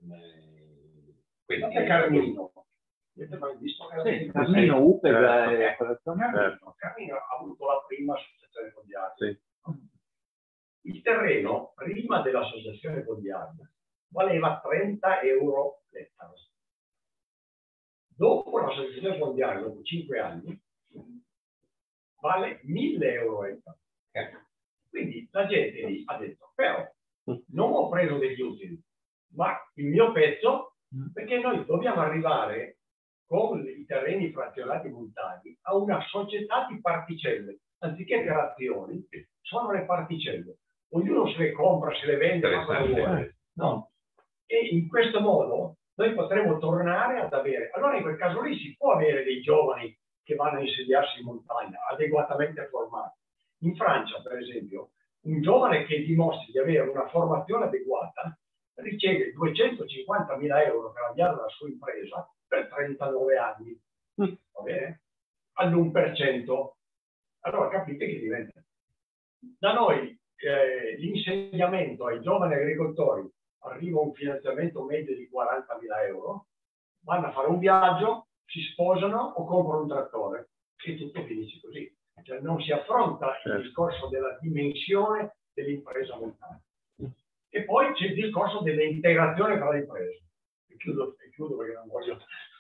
Speaker 1: Eh, quindi...
Speaker 5: Carmino. Avete mai visto Carmino?
Speaker 3: Sì, Carmino U P E G è
Speaker 5: Carmino, Carmino ha avuto la prima associazione fondiaria.
Speaker 4: Sì.
Speaker 5: Il terreno, prima dell'associazione fondiaria, valeva trenta euro l'ettaro. Dopo l'associazione fondiaria, dopo cinque anni, vale mille euro l'ettaro. Quindi la gente lì ha detto, però non ho preso degli utili, ma il mio pezzo, perché noi dobbiamo arrivare con i terreni frazionati montani a una società di particelle, anziché per azioni, sono le particelle. Ognuno se le compra, se le vende, fa cosa vuole. No. E in questo modo noi potremo tornare ad avere, allora in quel caso lì si può avere dei giovani che vanno a insediarsi in montagna, adeguatamente formati. In Francia, per esempio, un giovane che dimostri di avere una formazione adeguata riceve duecentocinquantamila euro per avviare la sua impresa per trentanove anni, va bene? All'uno per cento. Allora capite che diventa. Da noi eh, l'insegnamento ai giovani agricoltori arriva un finanziamento medio di quarantamila euro, vanno a fare un viaggio, si sposano o comprano un trattore e tutto finisce così. Cioè non si affronta il discorso della dimensione dell'impresa montana. E poi c'è il discorso dell'integrazione tra le imprese. E chiudo, e chiudo perché non voglio.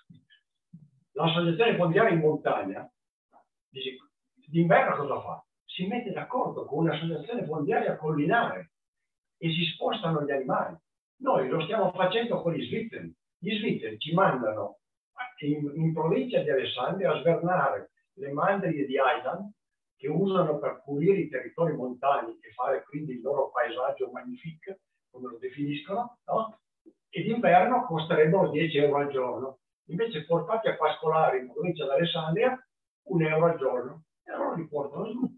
Speaker 5: L'associazione fondiaria in montagna, dice, d'inverno cosa fa? Si mette d'accordo con un'associazione fondiaria collinare e si spostano gli animali. Noi lo stiamo facendo con gli svizzeri. Gli svizzeri ci mandano in, in provincia di Alessandria a svernare le mandrie di Aidan che usano per pulire i territori montani e fare quindi il loro paesaggio magnifique, come lo definiscono, no? E d'inverno costerebbero dieci euro al giorno. Invece portati a pascolare in provincia di Alessandria un euro al giorno. E allora li portano giù.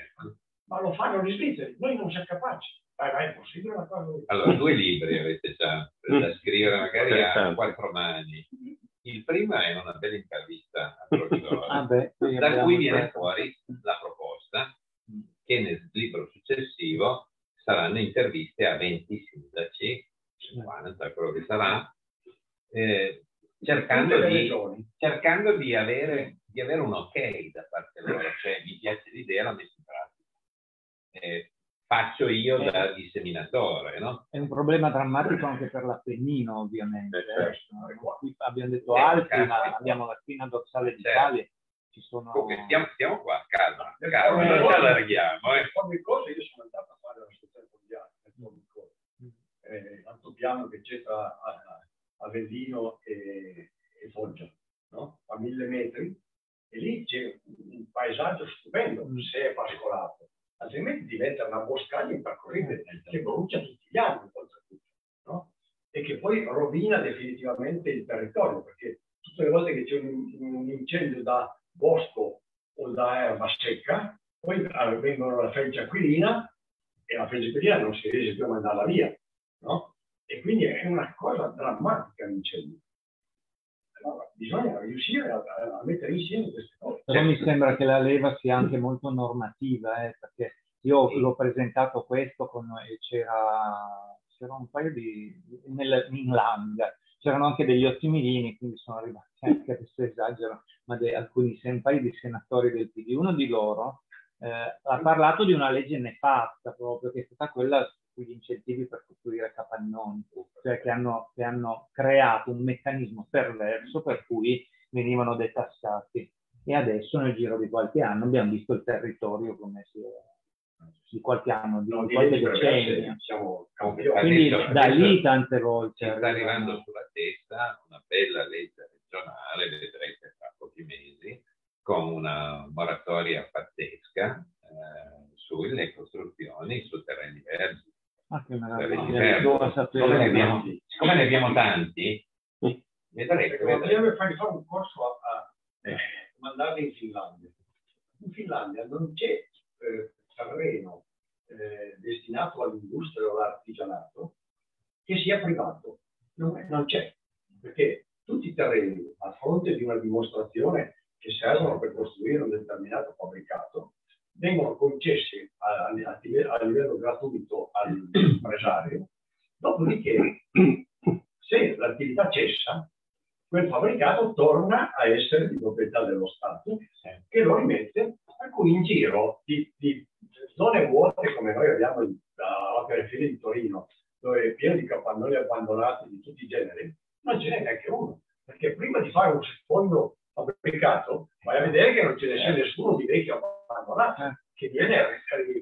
Speaker 5: Ma lo fanno gli svizzeri, noi non siamo capaci. Ma è possibile una cosa così.
Speaker 1: Allora, due libri avete già da scrivere magari a quattro mani. Il primo è una bella intervista a Professore,
Speaker 3: ah beh,
Speaker 1: da cui viene fuori la proposta che nel libro successivo saranno interviste a venti sindaci, cinquanta, quello che sarà, eh, cercando, di, cercando di, avere, di avere un ok da parte loro, cioè mi piace l'idea, la metto in pratica. Eh, faccio io da disseminatore, no?
Speaker 3: È un problema drammatico anche per l'Appennino, ovviamente.
Speaker 1: Eh, certo.
Speaker 3: Qui abbiamo detto altri, ma abbiamo la spina dorsale d'Italia. Ci sono...
Speaker 1: Okay, stiamo, stiamo qua, calma, calma, non ci allarghiamo. Eh.
Speaker 5: Ogni cosa io sono andato a fare la società fondiaria, eh, Altopiano che c'è tra Avellino e, e Foggia, no? A mille metri, e lì c'è un paesaggio stupendo, se è pascolato. altrimenti diventa una boscaglia impercorribile che brucia tutti gli anni, no? E che poi rovina definitivamente il territorio, perché tutte le volte che c'è un, un incendio da bosco o da erba secca, poi vengono la felce aquilina e la felce aquilina non si riesce più a mandarla via, no? E quindi è una cosa drammatica l'incendio. Allora, bisogna riuscire a, a mettere insieme queste cose.
Speaker 3: Però mi sembra che la leva sia anche molto normativa, eh, perché io sì. l'ho presentato questo con, e c'era un paio di... Nel, in Langa, c'erano anche degli ottimilini, quindi sono arrivati, anche adesso esagero, ma de, alcuni un paio di senatori del P D. Uno di loro eh, ha parlato di una legge nefasta proprio, che è stata quella sugli incentivi per costruire capannoni, cioè che hanno, che hanno creato un meccanismo perverso per cui venivano detassati. E adesso nel giro di qualche anno abbiamo visto il territorio come si è, di qualche anno, di
Speaker 5: no,
Speaker 3: qualche decennio.
Speaker 5: Diciamo,
Speaker 3: quindi adesso, da lì tante volte
Speaker 1: ci sta arrivando sulla testa una bella legge regionale, vedrete tra pochi mesi, con una moratoria pazzesca eh, sulle costruzioni su terreni verdi.
Speaker 3: Ah, che
Speaker 1: meraviglia. Come ne abbiamo, siccome ne abbiamo tanti, vedrete.
Speaker 5: Bisogna fare un corso a, a eh, mandarli in Finlandia. In Finlandia non c'è eh, terreno eh, destinato all'industria o all'artigianato che sia privato. Non, non c'è, perché tutti i terreni, a fronte di una dimostrazione che servono per costruire un determinato fabbricato, vengono concessi a, a, a livello gratuito all'impresario, dopodiché se l'attività cessa, quel fabbricato torna a essere di proprietà dello Stato, che lo rimette, per cui in giro di, di zone vuote come noi abbiamo alla periferia di Torino, dove è pieno di capannoni abbandonati di tutti i generi, non ce n'è neanche uno, perché prima di fare un secondo fabbricato vai a vedere che non ce ne sia nessuno di vecchio abbandonato, eh. che viene a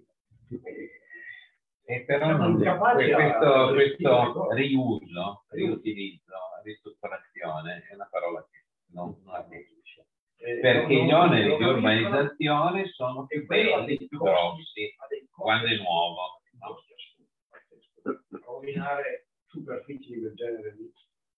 Speaker 1: e però non, questo, questo riuso, riutilizzo, ristrutturazione è una parola che non, non avviene, eh, perché non, gli oneri di urbanizzazione sono più belli, più grossi quando è nuovo.
Speaker 5: Rovinare superfici del genere lì.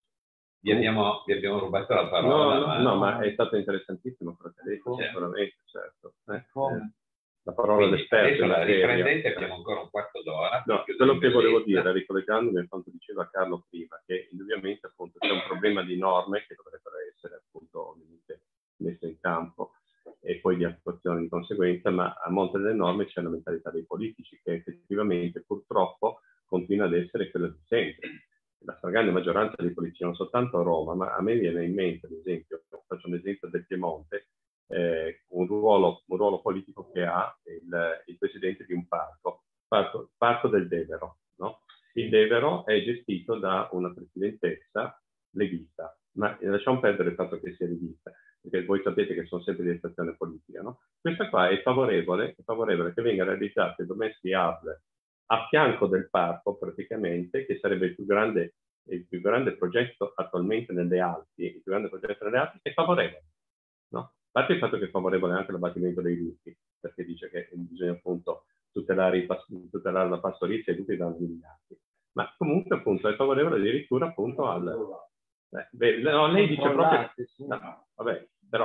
Speaker 1: Vi abbiamo, vi abbiamo rubato la parola.
Speaker 4: No, no,
Speaker 1: ma...
Speaker 4: no, ma è stato interessantissimo quello che hai detto, sicuramente, certo. Eh, eh, la parola dell'esperto.
Speaker 1: La riprendete, abbiamo ancora un quarto d'ora.
Speaker 4: No, quello che volevo dire, ricollegandomi a quanto diceva Carlo prima, che indubbiamente appunto c'è un problema di norme che dovrebbero essere appunto ovviamente messe in campo e poi di attuazione di conseguenza, ma a monte delle norme c'è la mentalità dei politici che effettivamente purtroppo continua ad essere quella di sempre. La stragrande maggioranza dei politici, non soltanto a Roma, ma a me viene in mente, ad esempio, faccio un esempio del Piemonte, eh, un, ruolo, un ruolo politico che ha il, il presidente di un parco, parco, parco del Devero. No? Il Devero è gestito da una presidentessa leghista, ma lasciamo perdere il fatto che sia leghista, perché voi sapete che sono sempre di estazione politica. No? Questa qua è favorevole, è favorevole che venga realizzato il domestic hub a fianco del parco praticamente, che sarebbe il più grande, il più grande progetto attualmente nelle Alpi, il più grande progetto nelle Alpi, è favorevole. No? A parte il fatto che è favorevole anche l'abbattimento dei lupi, perché dice che bisogna appunto tutelare, i, tutelare la pastorizia e i lupi danno miliardi. Ma comunque appunto è favorevole addirittura appunto al... Eh, beh, no, lei dice proprio... No, vabbè, però...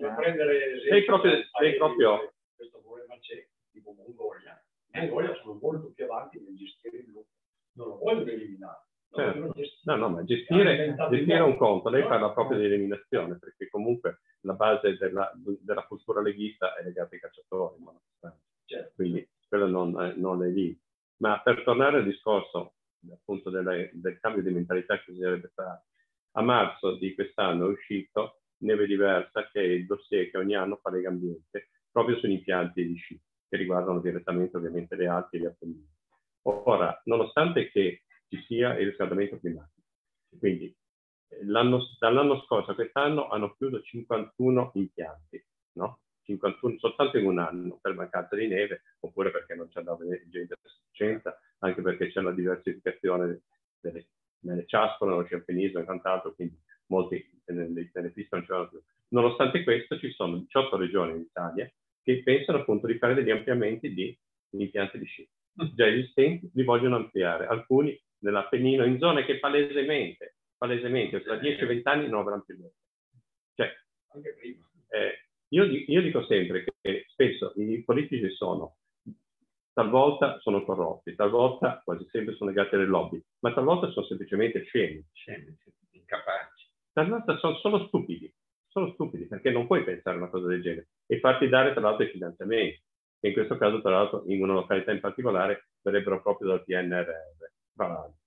Speaker 4: Sei proprio... Sei proprio...
Speaker 5: Questo problema c'è, tipo Mongolia. In Mongolia sono molto più avanti nel gestire il lupo. Non lo vogliono eliminare.
Speaker 4: Certo. No, no, ma gestire, gestire un conto, lei parla proprio di eliminazione, perché comunque la base della, della cultura leghista è legata ai cacciatori, certo. Quindi quello non, non è lì. Ma per tornare al discorso appunto delle, del cambio di mentalità che bisognerebbe fare, a marzo di quest'anno è uscito Neve Diversa, che è il dossier che ogni anno fa Legambiente, proprio sugli impianti di sci, che riguardano direttamente ovviamente le Alpi e gli Appennini. Ora, nonostante che ci sia il riscaldamento climatico, quindi dall'anno scorso a quest'anno hanno chiuso cinquantuno impianti, no? cinquantuno soltanto in un anno per mancanza di neve, oppure perché non c'è la gente a sufficienza, anche perché c'è una diversificazione delle, nelle ciaspole, nello sciampinismo e quant'altro, quindi molti nelle, nelle piste non ci vanno più. Nonostante questo ci sono diciotto regioni in Italia che pensano appunto di fare degli ampliamenti di gli impianti di sci. Già esistenti li vogliono ampliare, alcuni nell'Appennino, in zone che palesemente, palesemente tra dieci e venti anni non avranno più niente. Cioè,
Speaker 5: Anche prima.
Speaker 4: Eh, io, io dico sempre che spesso i politici sono, talvolta sono corrotti, talvolta quasi sempre sono legati alle lobby, ma talvolta sono semplicemente scemi,
Speaker 1: Scemi, incapaci.
Speaker 4: talvolta sono solo stupidi, sono stupidi perché non puoi pensare una cosa del genere e farti dare tra l'altro i finanziamenti, che in questo caso tra l'altro in una località in particolare verrebbero proprio dal P N R R. Tra l'altro.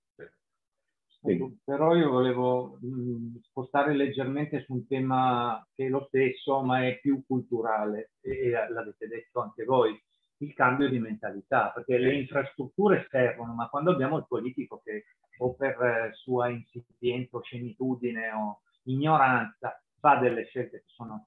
Speaker 3: Quindi. Però io volevo mh, spostare leggermente su un tema che è lo stesso, ma è più culturale, e l'avete detto anche voi, il cambio di mentalità, perché le infrastrutture servono, ma quando abbiamo il politico che o per eh, sua insipienza o scenitudine o ignoranza fa delle scelte che sono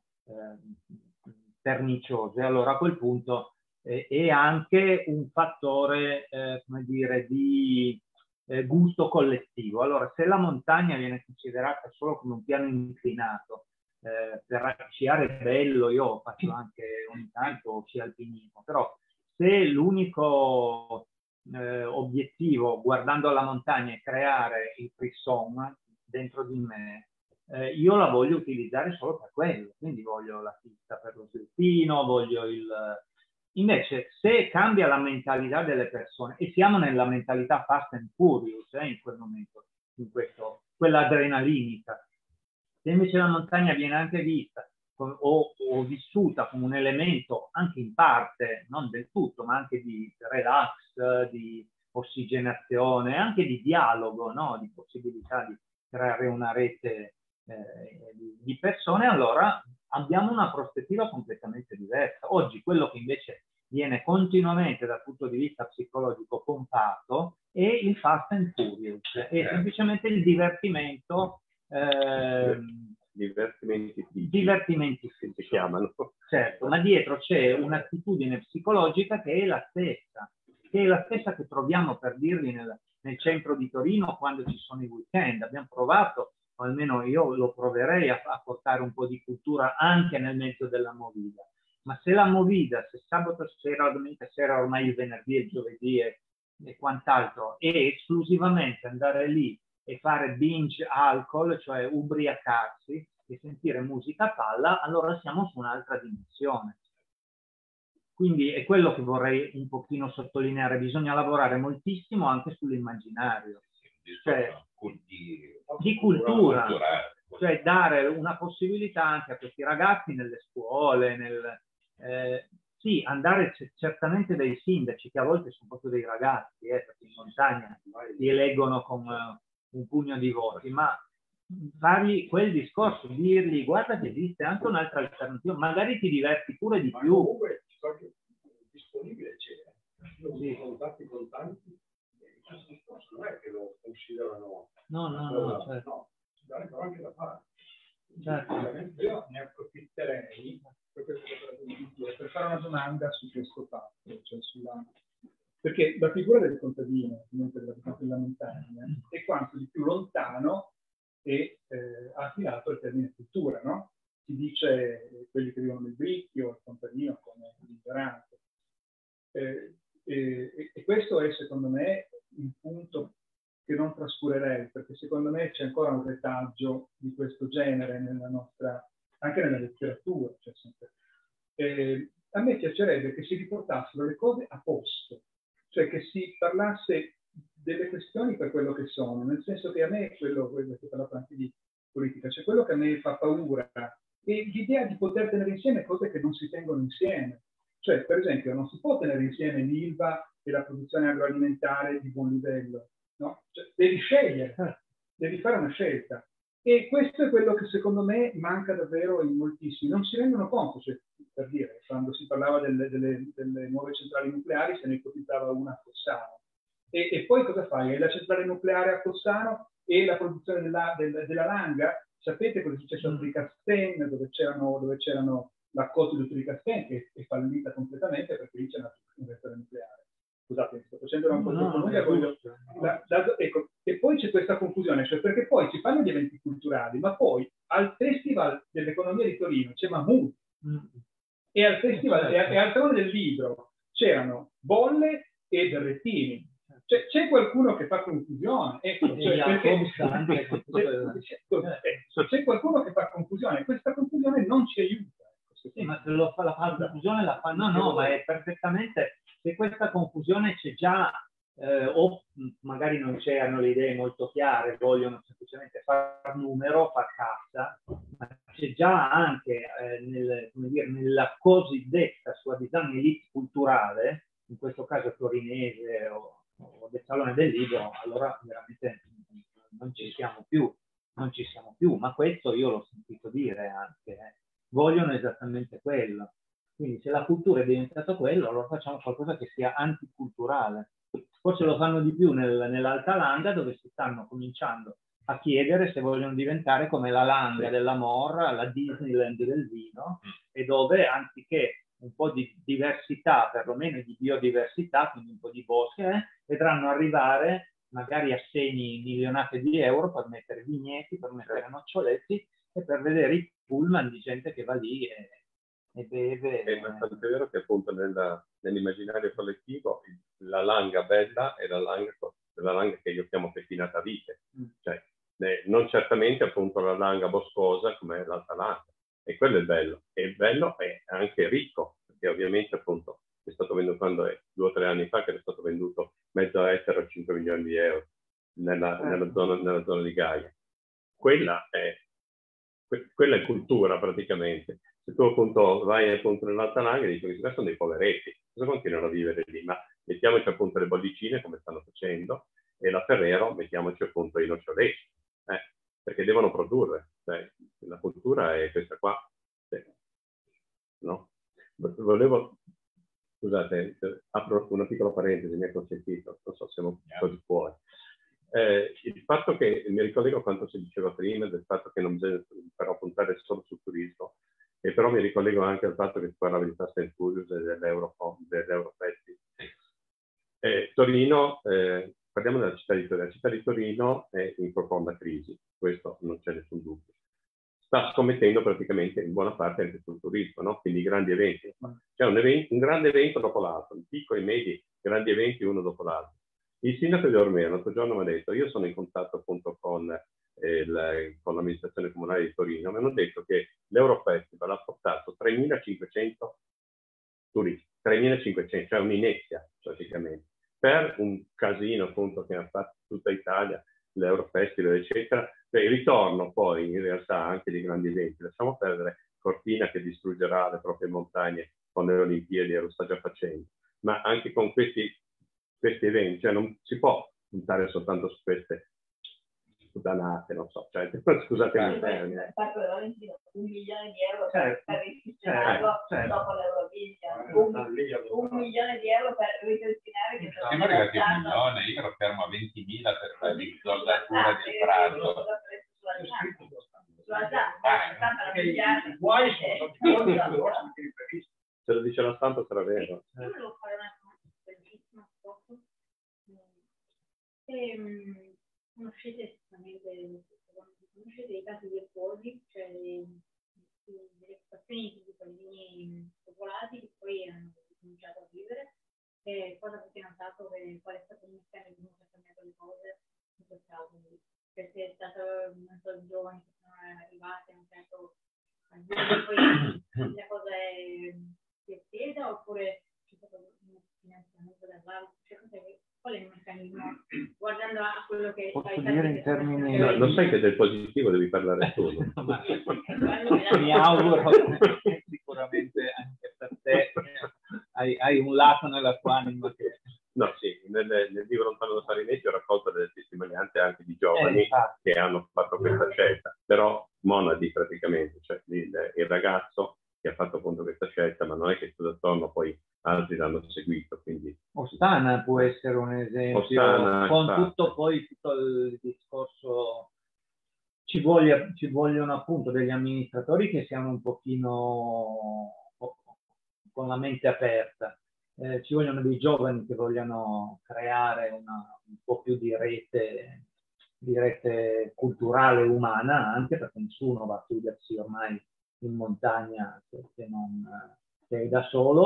Speaker 3: eh, perniciose, allora a quel punto eh, è anche un fattore, eh, come dire, di Eh, gusto collettivo. Allora, se la montagna viene considerata solo come un piano inclinato, eh, per sciare è bello, io faccio anche ogni tanto sci alpinismo, però se l'unico eh, obiettivo guardando alla montagna è creare il frisson dentro di me, eh, io la voglio utilizzare solo per quello, quindi voglio la pista per lo slittino, voglio il... Invece, se cambia la mentalità delle persone, e siamo nella mentalità fast and furious eh, in quel momento, in questo, quella adrenalinica, se invece la montagna viene anche vista o, o vissuta come un elemento anche in parte, non del tutto, ma anche di relax, di ossigenazione, anche di dialogo, no? Di possibilità di creare una rete eh, di, di persone, allora abbiamo una prospettiva completamente diversa. Oggi quello che invece viene continuamente dal punto di vista psicologico pompato è il fast and furious, è semplicemente il divertimento. Eh,
Speaker 4: divertimenti
Speaker 3: divertimenti
Speaker 4: si chiamano.
Speaker 3: Certo, ma dietro c'è un'attitudine psicologica che è la stessa, che è la stessa che troviamo, per dirvi, nel, nel centro di Torino quando ci sono i weekend. Abbiamo provato, o almeno io lo proverei, a, a portare un po' di cultura anche nel mezzo della movida. Ma se la movida, se sabato sera, domenica sera, ormai il venerdì e il giovedì e, e quant'altro, è esclusivamente andare lì e fare binge alcol, cioè ubriacarsi e sentire musica a palla, allora siamo su un'altra dimensione. Quindi è quello che vorrei un pochino sottolineare, bisogna lavorare moltissimo anche sull'immaginario, cioè di cultura, cioè dare una possibilità anche a questi ragazzi nelle scuole, nel, eh, sì, andare certamente dai sindaci, che a volte sono proprio dei ragazzi, eh, perché in montagna li eleggono con uh, un pugno di voti, ma fargli quel discorso, dirgli guarda che esiste anche un'altra alternativa, magari ti diverti pure di più.
Speaker 5: Comunque disponibile c'è, io sì. Contatti con tanti, questo discorso non è che lo considerano,
Speaker 3: no, no, no, no, certo.
Speaker 5: No, ci dà anche da fare.
Speaker 3: Certo.
Speaker 6: Io ne approfitterei per fare una domanda su questo fatto, cioè sulla... perché la figura del contadino, dell'abitante della montagna, è quanto di più lontano e eh, affidato al termine cultura, no? Si dice eh, quelli che vivono nel bricchio, il contadino come l'ignorante. Eh, e, e questo è secondo me il punto che non trascurerei, perché secondo me c'è ancora un retaggio di questo genere nella nostra, anche nella letteratura. Cioè sempre. Eh, a me piacerebbe che si riportassero le cose a posto, cioè che si parlasse delle questioni per quello che sono, nel senso che a me quello, quello che ho parlato anche di politica, cioè quello che a me fa paura è l'idea di poter tenere insieme cose che non si tengono insieme. Cioè, per esempio, non si può tenere insieme l'Ilva e la produzione agroalimentare di buon livello, no? Cioè, devi scegliere, devi fare una scelta. E questo è quello che secondo me manca davvero in moltissimi. Non si rendono conto, cioè, per dire, quando si parlava delle, delle, delle nuove centrali nucleari, se ne ipotizzava una a Fossano. E, e poi cosa fai? Hai la centrale nucleare a Fossano e la produzione della, del, della Langa. Sapete cosa è successo a Tricastin, dove c'erano, dove c'erano l'accordo di Tricastin, che è fallita completamente perché lì c'è un reattore nucleare. Scusate, sto facendo una cosa troppo lunga. Voglio... La, la, ecco. E poi c'è questa confusione, cioè perché poi si fanno gli eventi culturali, ma poi al Festival dell'Economia di Torino c'è Mahmood, mm. e al Festival e, e al Salone del Libro c'erano bolle e berrettini. Cioè, c'è qualcuno che fa confusione, ecco, cioè, perché, c'è, c'è qualcuno che fa confusione, questa confusione non ci aiuta.
Speaker 3: Sì, ma se lo fa, la, fa, la confusione la fa, no, no, ma è perfettamente, se questa confusione c'è già, eh, o magari non c'erano le idee molto chiare, vogliono semplicemente far numero, far cassa, ma c'è già anche eh, nel, come dire, nella cosiddetta sua disegno elite culturale, in questo caso torinese o o del Salone del Libro, allora veramente non ci siamo più, non ci siamo più, ma questo io l'ho sentito dire anche, eh. Vogliono esattamente quello. Quindi se la cultura è diventata quello, allora facciamo qualcosa che sia anticulturale. Forse lo fanno di più nel, nell'Alta Landa, dove si stanno cominciando a chiedere se vogliono diventare come la Langa della Morra, la Disneyland del vino, e dove anziché un po' di diversità, perlomeno di biodiversità, quindi un po' di boschi, eh, vedranno arrivare magari assegni milionate di euro per mettere vigneti, per mettere noccioletti e per vedere i pullman di gente che va lì e, e beve.
Speaker 4: È abbastanza vero che appunto nell'immaginario collettivo la langa bella è la langa, la langa che io chiamo pettinata a vite, mm. cioè eh, non certamente appunto la langa boscosa come l'alta langa. E quello è bello, e il bello è anche ricco, perché ovviamente appunto è stato venduto quando è due o tre anni fa che è stato venduto mezzo ettaro a cinque milioni di euro nella, eh. nella, zona, nella zona di Gaia. Quella è, que, quella è cultura praticamente. Se tu appunto vai appunto nell'Alta Langa e dici che questi sono dei poveretti, cosa continuano a vivere lì? Ma mettiamoci appunto le bollicine come stanno facendo e la Ferrero mettiamoci appunto i noccioletti. Eh. Perché devono produrre, cioè, la cultura è questa qua, cioè, no? Volevo, scusate, apro una piccola parentesi, mi è consentito, non so se siamo così fuori. Eh, il fatto che, mi ricollego a quanto si diceva prima, del fatto che non bisogna però puntare solo sul turismo, e però mi ricollego anche al fatto che si parlava di Fast and Furious e dell'Eurofesti. Eh, Torino, eh, parliamo della città di Torino. La città di Torino è in profonda crisi, questo non c'è nessun dubbio. Sta scommettendo praticamente in buona parte anche sul turismo, no? Quindi i grandi eventi. C'è un, evento, un grande evento dopo l'altro, piccoli, medi, grandi eventi uno dopo l'altro. Il sindaco di Ormea l'altro giorno mi ha detto, io sono in contatto appunto con, eh, con l'amministrazione comunale di Torino, mi hanno detto che l'Eurofestival ha portato tremilacinquecento turisti, tremilacinquecento, cioè un'inezia praticamente. Per un casino appunto che ha fatto tutta Italia, l'Eurofestival eccetera, per il ritorno poi in realtà anche di grandi eventi. Lasciamo perdere Cortina che distruggerà le proprie montagne con le Olimpiadi e lo sta già facendo, ma anche con questi, questi eventi, cioè non si può puntare soltanto su queste sputanate, non so, cioè, scusatemi.
Speaker 7: Un milione di euro per, per ripristinarlo dopo l'Eurovision, un, un milione di euro per ripristinare che
Speaker 8: siamo arrivati a un milione, io ero fermo a ventimila per la risoldatura del prato.
Speaker 4: Se lo dice la stampa sarà vero.
Speaker 7: Conoscete sicuramente conoscete i casi virtuosi, cioè delle situazioni di paesini popolati che poi hanno cominciato a vivere, e cosa avete notato che qual è stato il meccanismo che ha cambiato le cose in questo caso? Perché è stato un po' di giovani che sono arrivati, hanno detto poi la cosa è si è estesa oppure c'è stato un finanziamento dall'alto? Cioè, qual è il meccanismo? Guardando a quello che
Speaker 3: posso dire in termini...
Speaker 4: No, lo sai che del positivo devi parlare tu.
Speaker 3: Mi auguro sicuramente anche per te hai, hai un lato nella tua anima che...
Speaker 4: No, sì, nel, nel libro Lontano da Farineti ho raccolto delle testimonianze anche di giovani eh, che hanno fatto questa scelta, però monadi praticamente, cioè il, il ragazzo che ha fatto appunto questa scelta, ma non è che tutto attorno poi altri l'hanno seguito. Quindi...
Speaker 3: Ostana può essere un esempio, Ostana, con esatto. tutto poi tutto il discorso, ci, voglia, ci vogliono appunto degli amministratori che siano un pochino con la mente aperta, eh, ci vogliono dei giovani che vogliano creare una, un po' più di rete, di rete culturale e umana, anche perché nessuno va a chiudersi ormai in montagna se non sei da solo,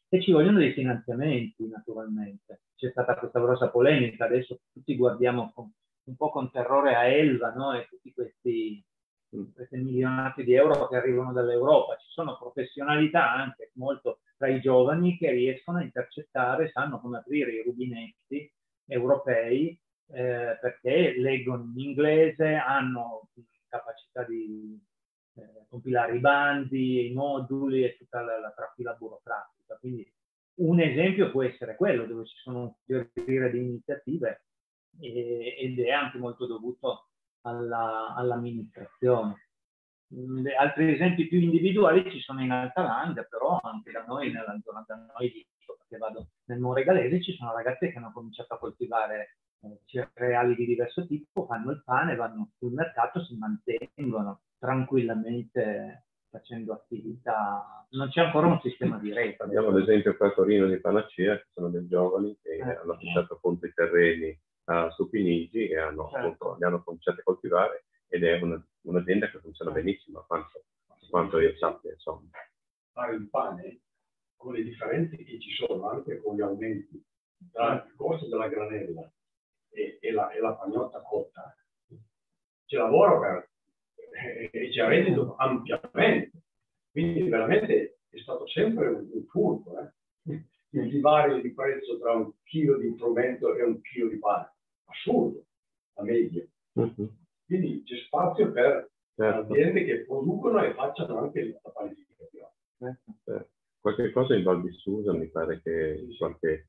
Speaker 3: e ci vogliono dei finanziamenti, naturalmente. C'è stata questa grossa polemica, adesso tutti guardiamo con, un po' con terrore a Elva, no? E tutti questi, questi milionati di euro che arrivano dall'Europa. Ci sono professionalità anche molto tra i giovani che riescono a intercettare, sanno come aprire i rubinetti europei, eh, perché leggono in inglese, hanno capacità di eh, compilare i bandi, i moduli e tutta la, la trafila burocratica. Quindi un esempio può essere quello, dove ci sono un fiorire di iniziative e, ed è anche molto dovuto all'amministrazione. All altri esempi più individuali ci sono in Altalanga, però anche da noi, nella zona da noi, perché vado nel Monregalese, ci sono ragazze che hanno cominciato a coltivare eh, cereali di diverso tipo, fanno il pane, vanno sul mercato, si mantengono tranquillamente facendo attività. Non c'è ancora un sistema di rete.
Speaker 4: Abbiamo l'esempio qua a Torino di Panacea, che sono dei giovani che eh, hanno acquistato appunto i terreni a Supinigi e hanno, certo. appunto, li hanno cominciato a coltivare, ed è un'azienda un che funziona benissimo, a quanto, a quanto io sappia, insomma.
Speaker 5: Fare il pane con le differenze che ci sono, anche con gli aumenti tra il costo della granella e, e, la, e la pagnotta cotta, ci lavoro per, e, e ci ha reddito ampiamente. Quindi veramente è stato sempre un, un furto, eh? Il divario di prezzo tra un chilo di frumento e un chilo di pane. Assurdo, a media. Uh-huh. Quindi c'è spazio per certo. aziende che producono e facciano anche la panificazione.
Speaker 4: Eh, qualche cosa in Val di Susa mi pare che qualche,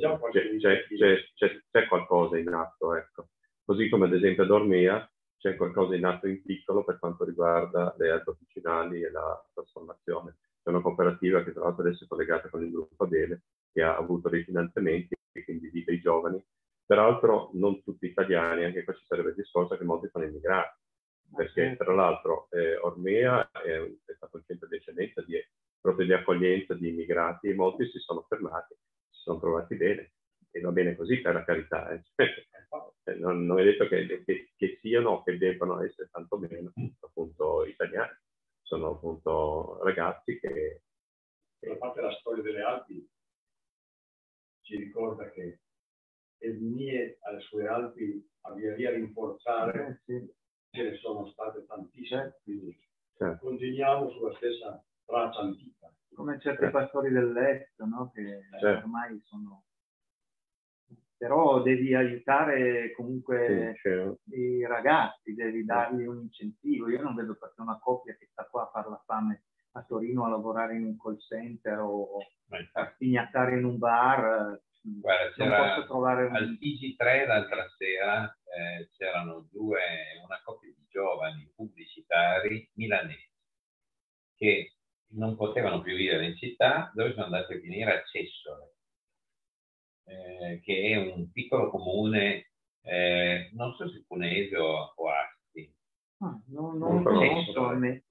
Speaker 4: c'è qualcosa in atto, ecco. Così come ad esempio ad Ormea c'è qualcosa in atto in piccolo per quanto riguarda le erbe officinali e la trasformazione. C'è una cooperativa che tra l'altro adesso è collegata con il gruppo Adele, che ha avuto dei finanziamenti e quindi di dei giovani. Peraltro non tutti italiani, anche qua ci sarebbe il discorso che molti sono immigrati, perché tra l'altro eh, Ormea è, è stato un centro di eccellenza di, proprio di accoglienza di immigrati, e molti si sono fermati, si sono trovati bene, e va bene così, per la carità. Eh. non, non è detto che, che, che siano o che debbano essere tantomeno appunto italiani, sono appunto ragazzi che...
Speaker 5: che... A parte la storia delle Alpi, ci ricorda che le mie alle sue Alpi a via via rinforzare, eh, sì. ce ne sono state tantissime, quindi certo. continuiamo sulla stessa traccia antica.
Speaker 3: Come certi certo. pastori dell'est, no? Che certo. ormai sono... Però devi aiutare comunque sì, i ragazzi, devi dargli un incentivo. Io non vedo perché una coppia che sta qua a fare la fame a Torino a lavorare in un call center o a spignattare in un bar.
Speaker 8: Guarda, c'era trovare un... al T G tre l'altra sera eh, c'erano due, una coppia di giovani pubblicitari milanesi che non potevano più vivere in città, dove sono andati a finire a Cessole, eh, che è un piccolo comune, eh, non so se Cuneese o, o Asti.
Speaker 3: Ah, no, no, non conosco a me.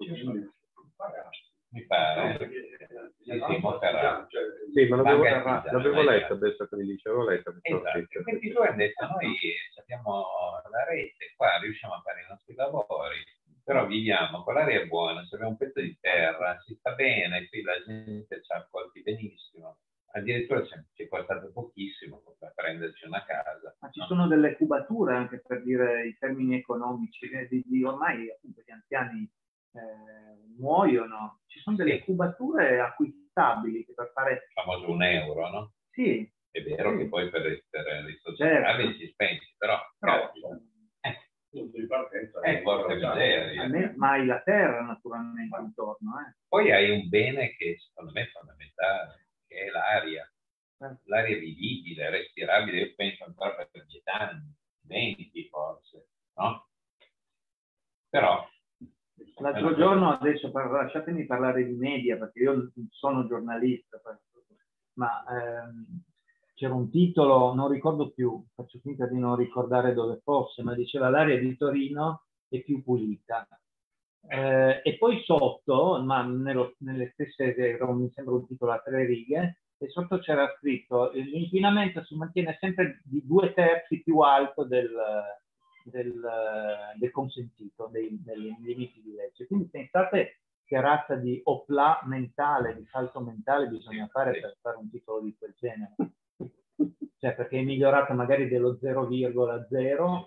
Speaker 8: Mi pare, eh? Sì, sì, Monferrato.
Speaker 4: Sì, ma l'avevo letto adesso che mi dicevo letto.
Speaker 8: Esatto, questi due hanno detto, noi abbiamo la rete, qua riusciamo a fare i nostri lavori, però viviamo con l'aria buona, se abbiamo un pezzo di terra, si sta bene, qui la gente ci ha accolti benissimo, addirittura ci è costato pochissimo per prenderci una casa.
Speaker 3: Ma ci no? sono delle cubature anche per dire i termini economici, di, di ormai appunto gli anziani Eh, muoiono, ci sono delle sì. cubature acquistabili che per fare...
Speaker 8: Il famoso un euro, no?
Speaker 3: Sì.
Speaker 8: È vero
Speaker 3: sì.
Speaker 8: che poi per essere risociali certo. ci spensi, però... però
Speaker 5: eh, punto di partenza
Speaker 8: è porca miseria.
Speaker 3: A me mai la terra naturalmente ma. intorno. Eh.
Speaker 8: Poi hai un bene che secondo me è fondamentale, che è l'aria. Eh. L'aria vivibile, respirabile, io penso ancora per dieci anni, venti forse, no? Però...
Speaker 3: L'altro giorno, adesso par lasciatemi parlare di media, perché io non sono giornalista, ma ehm, c'era un titolo, non ricordo più, faccio finta di non ricordare dove fosse, ma diceva l'aria di Torino è più pulita. Eh, e poi sotto, ma nello, nelle stesse, mi sembra un titolo a tre righe, e sotto c'era scritto l'inquinamento si mantiene sempre di due terzi più alto del... Del, del consentito, dei, dei limiti di legge. Quindi pensate che razza di opla mentale, di salto mentale bisogna fare per fare un titolo di quel genere. Cioè, perché è migliorato magari dello zero virgola zero.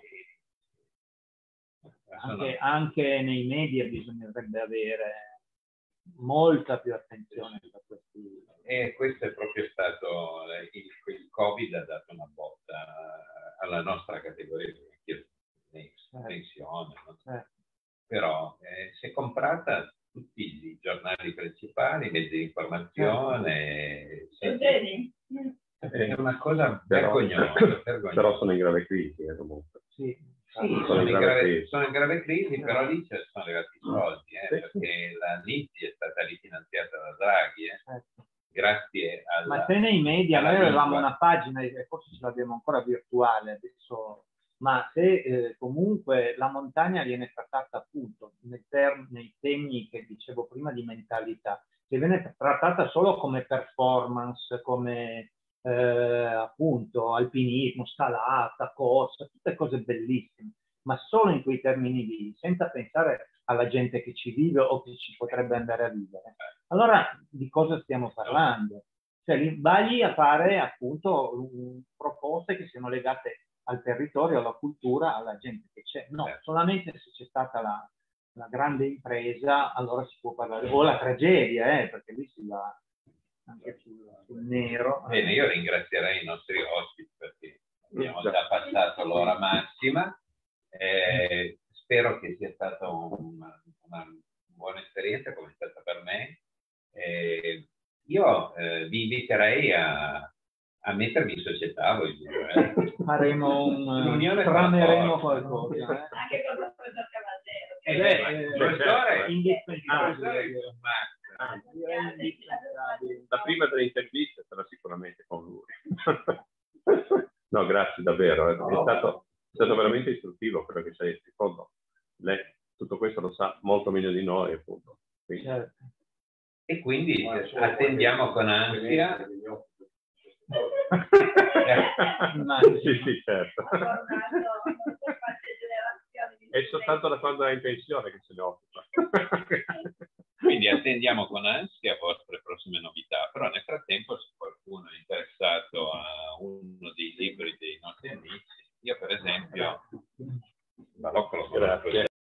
Speaker 3: Anche, anche nei media bisognerebbe avere molta più attenzione per questi.
Speaker 8: E questo è proprio stato il, il Covid ha dato una botta alla nostra categoria di pensione, no? Certo. Però eh, si è comprata tutti i giornali principali, mezzi di informazione, certo. È una cosa vergognosa, vergognosa.
Speaker 4: Però sono in grave crisi eh, comunque.
Speaker 8: Sì. Sì, sono, sono, in grave, grave, sono in grave crisi, però lì sono arrivati i soldi, eh, sì, perché la N I T è stata rifinanziata da Draghi, eh, certo. Grazie alla...
Speaker 3: Ma se nei media, noi avevamo una pagina, e forse ce l'abbiamo ancora virtuale adesso, ma se eh, comunque la montagna viene trattata appunto nei, nei temi che dicevo prima di mentalità, se viene trattata solo come performance, come... Eh, appunto alpinismo, scalata, corsa, tutte cose bellissime, ma solo in quei termini lì, senza pensare alla gente che ci vive o che ci potrebbe andare a vivere. Allora di cosa stiamo parlando? Cioè vai a fare appunto um, proposte che siano legate al territorio, alla cultura, alla gente che c'è. No, solamente se c'è stata la, la grande impresa, allora si può parlare, o la tragedia, eh, perché lì si va anche sul, sul nero.
Speaker 8: Bene, io ringrazierei i nostri ospiti perché abbiamo già passato l'ora massima. Eh, spero che sia stata un, una buona esperienza, come è stata per me. Eh, io eh, vi inviterei a, a mettervi in società voi due. Eh.
Speaker 3: Faremo un... trameremo qualcosa. Eh.
Speaker 7: Anche con il professor Cavallero.
Speaker 8: Ed è il professore indispensabile.
Speaker 4: Ah, la prima delle interviste sarà sicuramente con lui. No, grazie davvero, è stato, è stato veramente istruttivo quello che ci hai detto. Lei tutto questo lo sa molto meglio di noi, appunto. Quindi.
Speaker 8: Certo. E quindi attendiamo con ansia.
Speaker 4: Sì, sì, certo. È soltanto da quando è in pensione che se ne occupa.
Speaker 8: Quindi attendiamo con ansia le vostre prossime novità, però nel frattempo se qualcuno è interessato a uno dei libri dei nostri amici, io per esempio, Grazie.